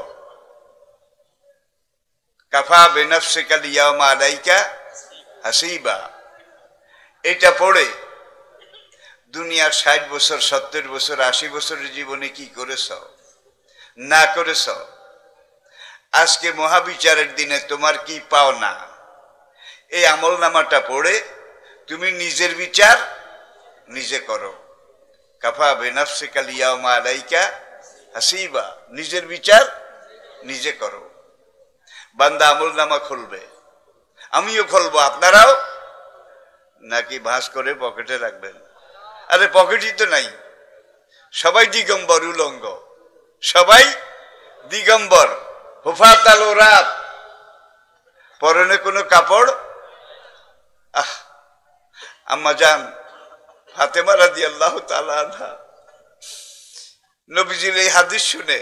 A: কাফা বিনাফসিকা লিয়াউমা আলাইকা হাসিবা, এটা পড়ে দুনিয়ার 60 বছর 70 বছর 80 বছরের জীবনে কি করেছ না করেছ, আজকে মহাবিচারের দিনে তোমার কি পাও না, এই আমল নামাটা পড়ে তুমি নিজের বিচার নিজে করো। কাফা বিনাফসিকা লিয়াউমা আলাইকা হাসিবা, নিজের বিচার নিজে করো। বান্দা আমল নামা খুলবে, আমিও খুলবো, আপনারাও, নাকি ভাঁজ করে পকেটে রাখবেন? আরে পকেটই তো নাই, সবাই দিগম্বর উলঙ্গ, সবাই দিগম্বর, হুফাতাল ওরাত, পরনে কোনো কাপড়। আম্মা জান ফাতেমা রাদিয়াল্লাহু তাআলা আনহা নবীজির এই হাদিস শুনে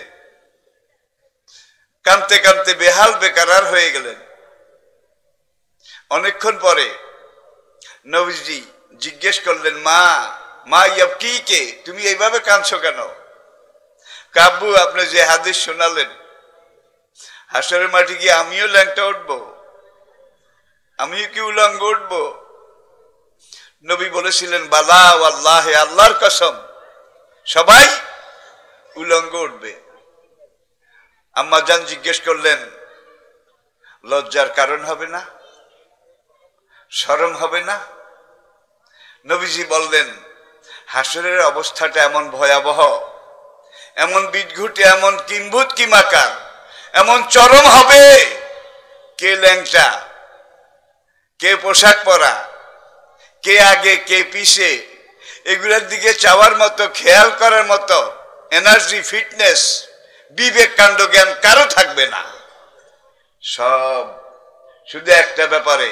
A: কাঁদতে কাঁদতে বেহাল বেকারার হয়ে গেলেন। অনেকক্ষণ পরে নবীজি জিজ্ঞেস করলেন, মা মা ইয়াবকিকে, তুমি এইভাবে কাঁদছো কেন? কাব্বু, আপনি যে হাদিস শোনালেন, হাসরের মাটি গিয়ে আমিও ল্যাংটা উঠবো, আমিও কি উলঙ্গ উঠবো? নবী বলেছিলেন, বালা ওয়াল্লাহি, আল্লাহর কসম, সবাই উলঙ্গ উঠবে। আম্মা জান জিজ্ঞেস করলেন, লজ্জার কারণ হবে না? শরম হবে না? নবীজি বললেন, হাসরের অবস্থাটা এমন ভয়াবহ, এমন বিদঘুটে, এমন কিম্ভূত কিমাকার, এমন চরম হবে, কে ল্যাংটা, কে পোশাক পরা, কে আগে কে পিছে, এগুলোর দিকে চাওয়ার মতো, খেয়াল করার মতো এনার্জি, ফিটনেস, বিবেক, কাণ্ড জ্ঞান কারো থাকবে না। সব শুধু একটা ব্যাপারে,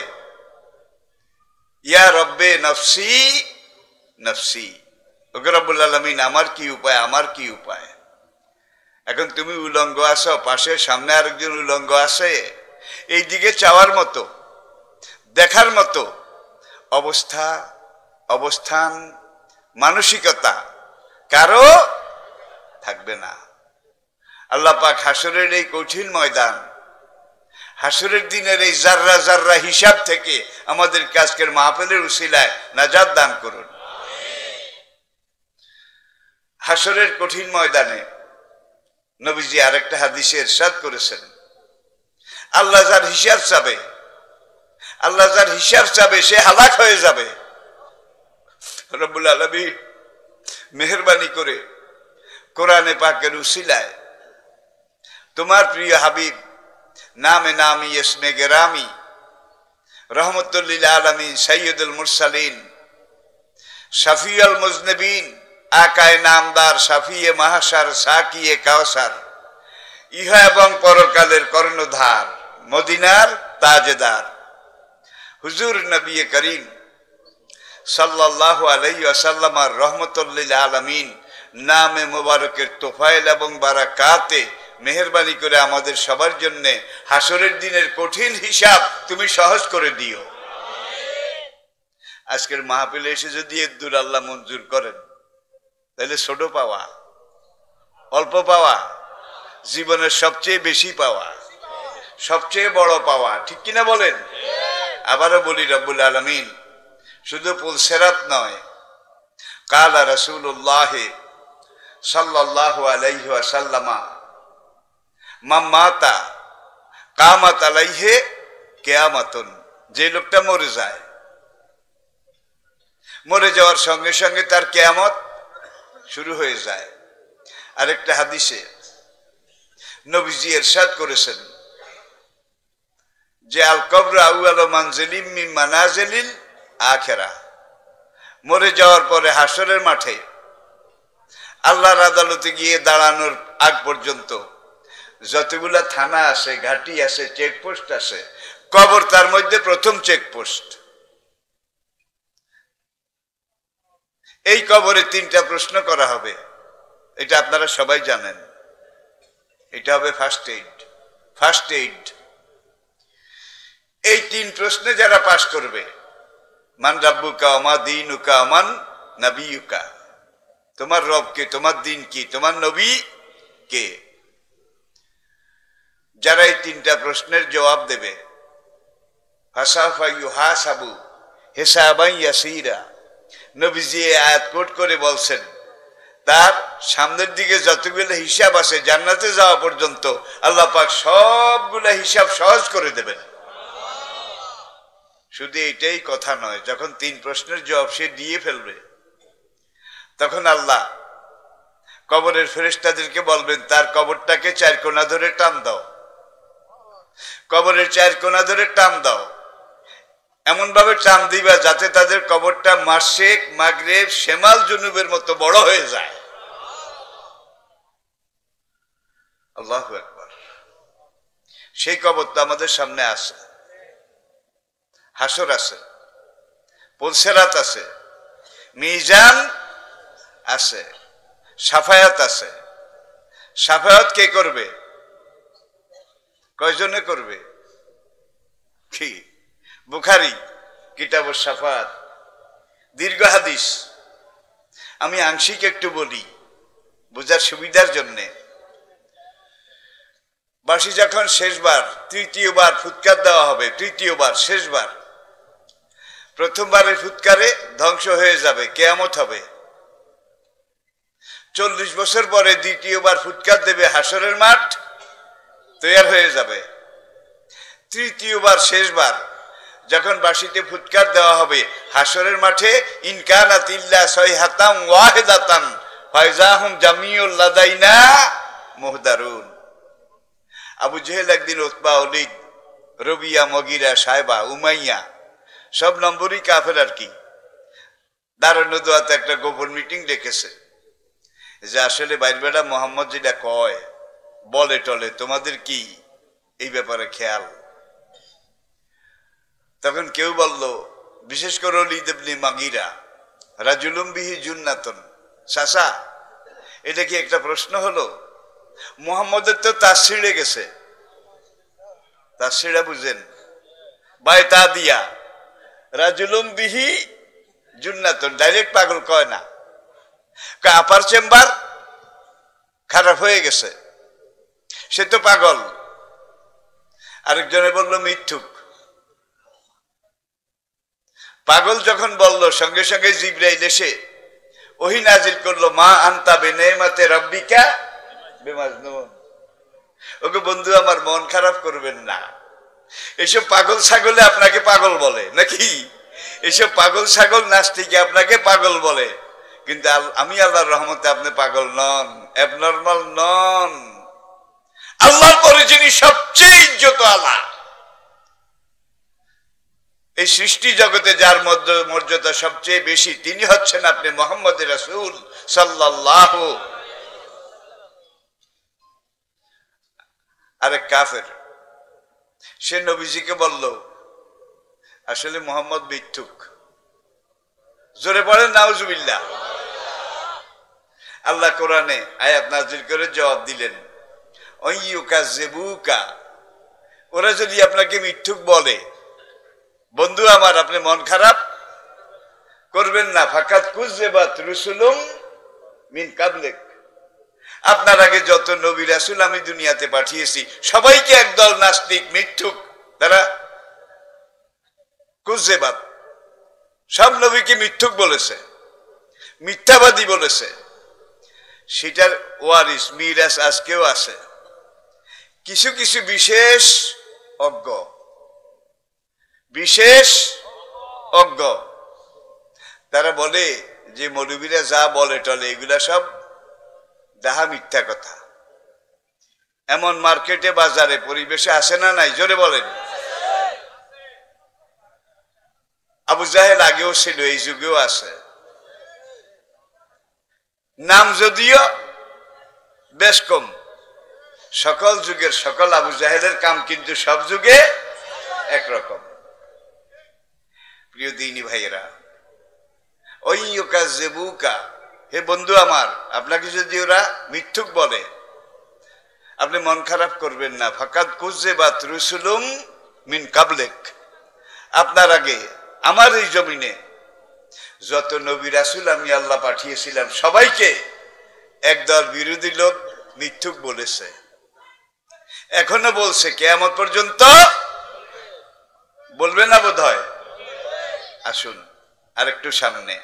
A: ইয়া রব্বে নফসি নফসি, ওকে রব্বুল আলামিন, আমার কি উপায়, আমার কি উপায়? এখন তুমি উলঙ্গ আছো, পাশে সামনে আরেকজন উলঙ্গ আছে, এই দিকে চাওয়ার মতো, দেখার মতো অবস্থা, অবস্থান, মানসিকতা কারো থাকবে না। আল্লাহ পাক হাসরের এই কঠিন ময়দান, হাসরের দিনের এই জাররা জাররা হিসাব থেকে আমাদেরকে আজকের মাহফিলের উসিলায় নাজাত দান করুন। হাসরের কঠিন ময়দানে নবীজি আরেকটা হাদিসে ইরশাদ করেছেন, আল্লাহ যার হিসাব চাবে, আল্লাহ যার হিসাব চাবে, সে হালাক হয়ে যাবে। রব্বুল আলামিন মেহেরবানি করে কোরআনে পাকের উসিলায় তোমার প্রিয় হাবিব নামে নামি ইসমে গেরামি রহমতুল লিল আলামিন সৈয়দুল মুরসালিন শফিউল মুজনিবিন আকায়ে নামদার শফিয়ে মাহশার সাকিয়ে কাউসার ইহা এবং পরকালের কর্ণধার মদিনার তাজদার হুজুর নবী করিম সাল্লাল্লাহু আলাইহি ওয়াসাল্লাম রহমতুল লিল আলামিন নামে মুবারকের তোফায়েল এবং বারাকাতে মেহেরবানি করে আমাদের সবার জন্য হাসরের দিনের কঠিন হিসাব তুমি সহজ করে দিও। আজকের মাহফিলে এসে যদি একদূর আল্লাহ মঞ্জুর করেন, তাহলে ছোট পাওয়া, অল্প পাওয়া, জীবনের সবচেয়ে বেশি পাওয়া, সবচেয়ে বড় পাওয়া, ঠিক কিনা বলেন? আবারও বলি, রব্বুল আলামিন শুধু পুলসেরাত নয়, কালা রাসূলুল্লাহ সাল্লাল্লাহু আলাইহি ওয়াসাল্লাম মাম্মাতা কামাত আলাইহি কিয়ামাতুন, যে লোকটা মরে যায়, মরে যাওয়ার সঙ্গে সঙ্গে তার কিয়ামত শুরু হয়ে যায়। আরেকটা হাদিসে নবীজি ইরশাদ করেছেন যে আল কবর আউয়ালু মানজিলিম মিন মানাজিলিল আখিরাহ, মরে যাওয়ার পরে হাসরের মাঠে আল্লাহর আদালতে গিয়ে দাঁড়ানোর আগ পর্যন্ত যতগুলা থানা আছে, ঘাটি আছে, চেকপোস্ট আছে, কবর তার মধ্যে প্রথম চেকপোস্ট। এই কবরে 3টা প্রশ্ন করা হবে, এটা আপনারা সবাই জানেন। এটা হবে ফার্স্ট এইড। এই 3 প্রশ্নে যারা পাশ করবে, মান রাব্বুকা ওমা দীনুকা ওমান নবিয়ুকা, তোমার রব কে, তোমার দিন কি, তোমার নবী কে, যারা এই 3টা প্রশ্নের জবাব দেবে, ফাসাফা ইউহাসাবু হিসাবান ইয়াসীরা, নবীজি আয়াত কোট করে বলছেন তার সামনের দিকে যতগুলো হিসাব আছে জান্নাতে যাওয়া পর্যন্ত আল্লাহ পাক সবগুলো হিসাব সহজ করে দেবেন। শুধু এটাই কথা নয়, যখন 3 প্রশ্নের জবাব সে দিয়ে ফেলবে তখন আল্লাহ কবরের ফেরেশতাদেরকে বলবেন তার কবরটাকে 4 কোণা ধরে টান দাও, কবরের 4 কোণা ধরে টান দাও, এমন ভাবে টান দিবা যাতে তাদের কবরটা মাশরিক মাগরিব শিমাল জুনুবের মতো বড় হয়ে যায়। আল্লাহু আকবার। সেই কবর তো আমাদের সামনে আছে, হাসর আছে, পুলসিরাত আছে, মিজান আছে, শাফায়াত আছে। শাফায়াত কে করবে? কয়জনে করবে? কি? বুখারী কিতাবুস শাফায়াত, দীর্ঘ হাদিস। আমি আংশিক একটু বলি বোঝার সুবিধার জন্য। বাসি যখন শেষবার, 3য়-বার ফুৎকার দেওয়া হবে, 3য়-বার শেষবার, প্রথমবারের ফুৎকারে ধ্বংস হয়ে যাবে, কিয়ামত হবে। 40 বছর পরে 2য়-বার ফুৎকার দেবে, হাসরের মাঠ তৈরি হয়ে যাবে। 3য়-বার শেষবার যখন বাসিতে ফুৎকার দেওয়া হবে হাসরের মাঠে, ইনকানাত ইল্লা সাইহাতাম ওয়াহিদাতান ফাইজাহুম জামিউল লাদাইনা মুহদারুন। আবু জেহেল একদিন উতবা, ওলীদ, রবিয়া, মগিরা, সাহেবা, উমাইয়া সব নম্বরই কাফের আর কি, দারুন নদওয়াতে একটা গোপন মিটিং ডেকেছে যে আসলে বাইর বেড়া মোহাম্মদ যেটা কয় বলে টলে, তোমাদের কি এই ব্যাপারে খেয়াল? তখন কেউ বলল, বিশেষ করে ওলীদ ইবনে মাগিরা, রাজুলুম বিহি জুন্নাতুন, চাচা এটা কি একটা প্রশ্ন হলো? মুহাম্মদের তো তাস ছিঁড়ে গেছে, তাস ছিঁড়া বুঝেন, বাইতা দিয়া, রাজুলুম বিহি জুন্নাতুন, ডাইরেক্ট পাগল কয় না, আপার চেম্বার খারাপ হয়ে গেছে, সে তো পাগল। আরেকজনে বলল মিথ্যুক। পাগল যখন বলল সঙ্গে সঙ্গে জিবরাইল এসে ওহী নাজিল করলো, মা আনতা বিনেমাতে রাব্বিকা বিমাজনুন। ওকে বন্ধু আমার, মন খারাপ করবেন না, এসব পাগল ছাগলে আপনাকে পাগল বলে নাকি? এসব পাগল ছাগল নাস্তিকে আপনাকে পাগল বলে, কিন্তু আমি আল্লাহর রহমতে আপনি পাগল নন, অ্যাবনর্মাল নন। আল্লাহর পরে যিনি সবচেয়ে ইজ্জত আলা, এই সৃষ্টি জগতে যার মর্যাদা সবচেয়ে বেশি, তিনি হচ্ছেন আপনি মুহাম্মদ রাসূল সাল্লাল্লাহু। আরেক কাফের সে নবীজিকে বলল আসলে মুহাম্মদ মিথ্যুক। জোরে পড়েন নাউজুবিল্লাহ। আল্লাহ কোরআনে আয়াত নাযিল করে জবাব দিলেন, ওয়াইয়ুকাযিবুকা, ওরা যদি আপনাকে মিথ্যুক বলে, বন্ধু আমার আপনি মন খারাপ করবেন না। ফাকাত কুযিবাত রুসুলুম মিন কাবলিক, আপনার আগে যত নবী রাসূল আমি দুনিয়াতে পাঠিয়েছি সবাইকে একদল নাস্তিক মিথ্যুক তারা কুযিবাত, সব নবীকে মিথ্যুক বলেছে, মিথ্যাবাদী বলেছে। সেটার ওয়ারিস মিরাস আজকেও আছে। কিছু কিছু বিশেষ অজ্ঞ তারা বলে যে মৌলবীরা যা বলে টলে এগুলা সব ডাহা মিথ্যা কথা। এমন মার্কেটে বাজারে পরিবেশে আসে না নাই? জোরে বলেন। আবু জাহেল আগেও ছিল, এই যুগেও আছে। নাম যদিও বেশ কম, সকল যুগের সকল আবু জাহেলের কাম কিন্তু সব যুগে একরকম। প্রিয় দিনী ভাইয়েরা, ওয়াইয়ুকাযযিবুকা, হে বন্ধু আমার, আপনাকে যদি ওরা মিথ্যুক বলে আপনি মন খারাপ করবেন না। ফাকাদ কুযযিবাত রুসুলুম মিন কাবলিক, আপনার আগে আমার এই জমিনে যত নবী রাসূল আমি আল্লাহ পাঠিয়েছিলাম সবাইকে একদল বিরোধী লোক মিথ্যুক বলেছে, এখনো বলছে, কিয়ামত পর্যন্ত বলবে না বোধ হয়। আসুন আরেকটু সামনে।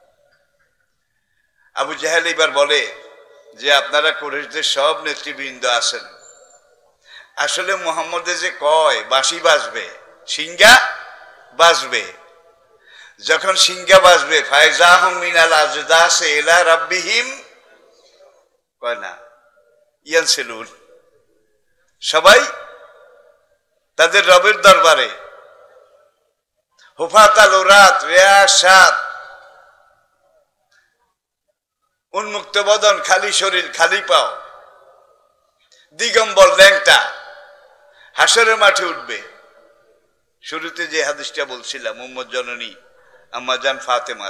A: আবু জাহেল এবার বলে যে আপনারা কুরাইশদের সব নেতৃবৃন্দ আছেন, আসলে মুহাম্মদে যে কয় বাঁশি বাজবে, সিংহা বাজবে, যখন সিংহা বাজবে ফায়জাহুম মিনাল আজদাসি ইলা রাব্বিহিম কয় না ইয়ানসিলুন, সবাই তাদের রবের দরবারে হুফাতাল উরাত রিয়াসাত, উন্মুক্ত বদন, খালি শরীর, খালি পাও, দিগম্বর ল্যাংটা হাসরের মাঠে উঠবে। শুরুতে যে হাদিসটা বলছিলাম উম্মত জননী আম্মা জান ফাতেমার।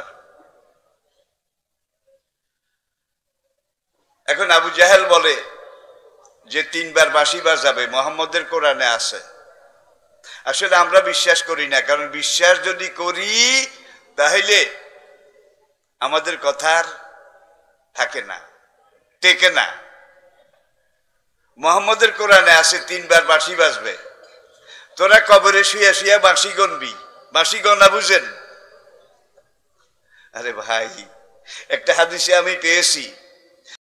A: এখন আবু জাহেল বলে যে 3 বার বাঁশি বাজাবে, মুহাম্মদের কোরআনে আছে। আসলে আমরা বিশ্বাস করি না, কারণ বিশ্বাস যদি করি তাহলে আমাদের কথার থাকে না, টেকে না। মুহাম্মদের কোরআনে আছে 3 বার বাঁশি বাজবে, তোরা কবরে শুয়ে শুয়ে বাঁশি গনবি, বাঁশি গনা বুঝেন? আরে ভাই, একটা হাদিসে আমি পেয়েছি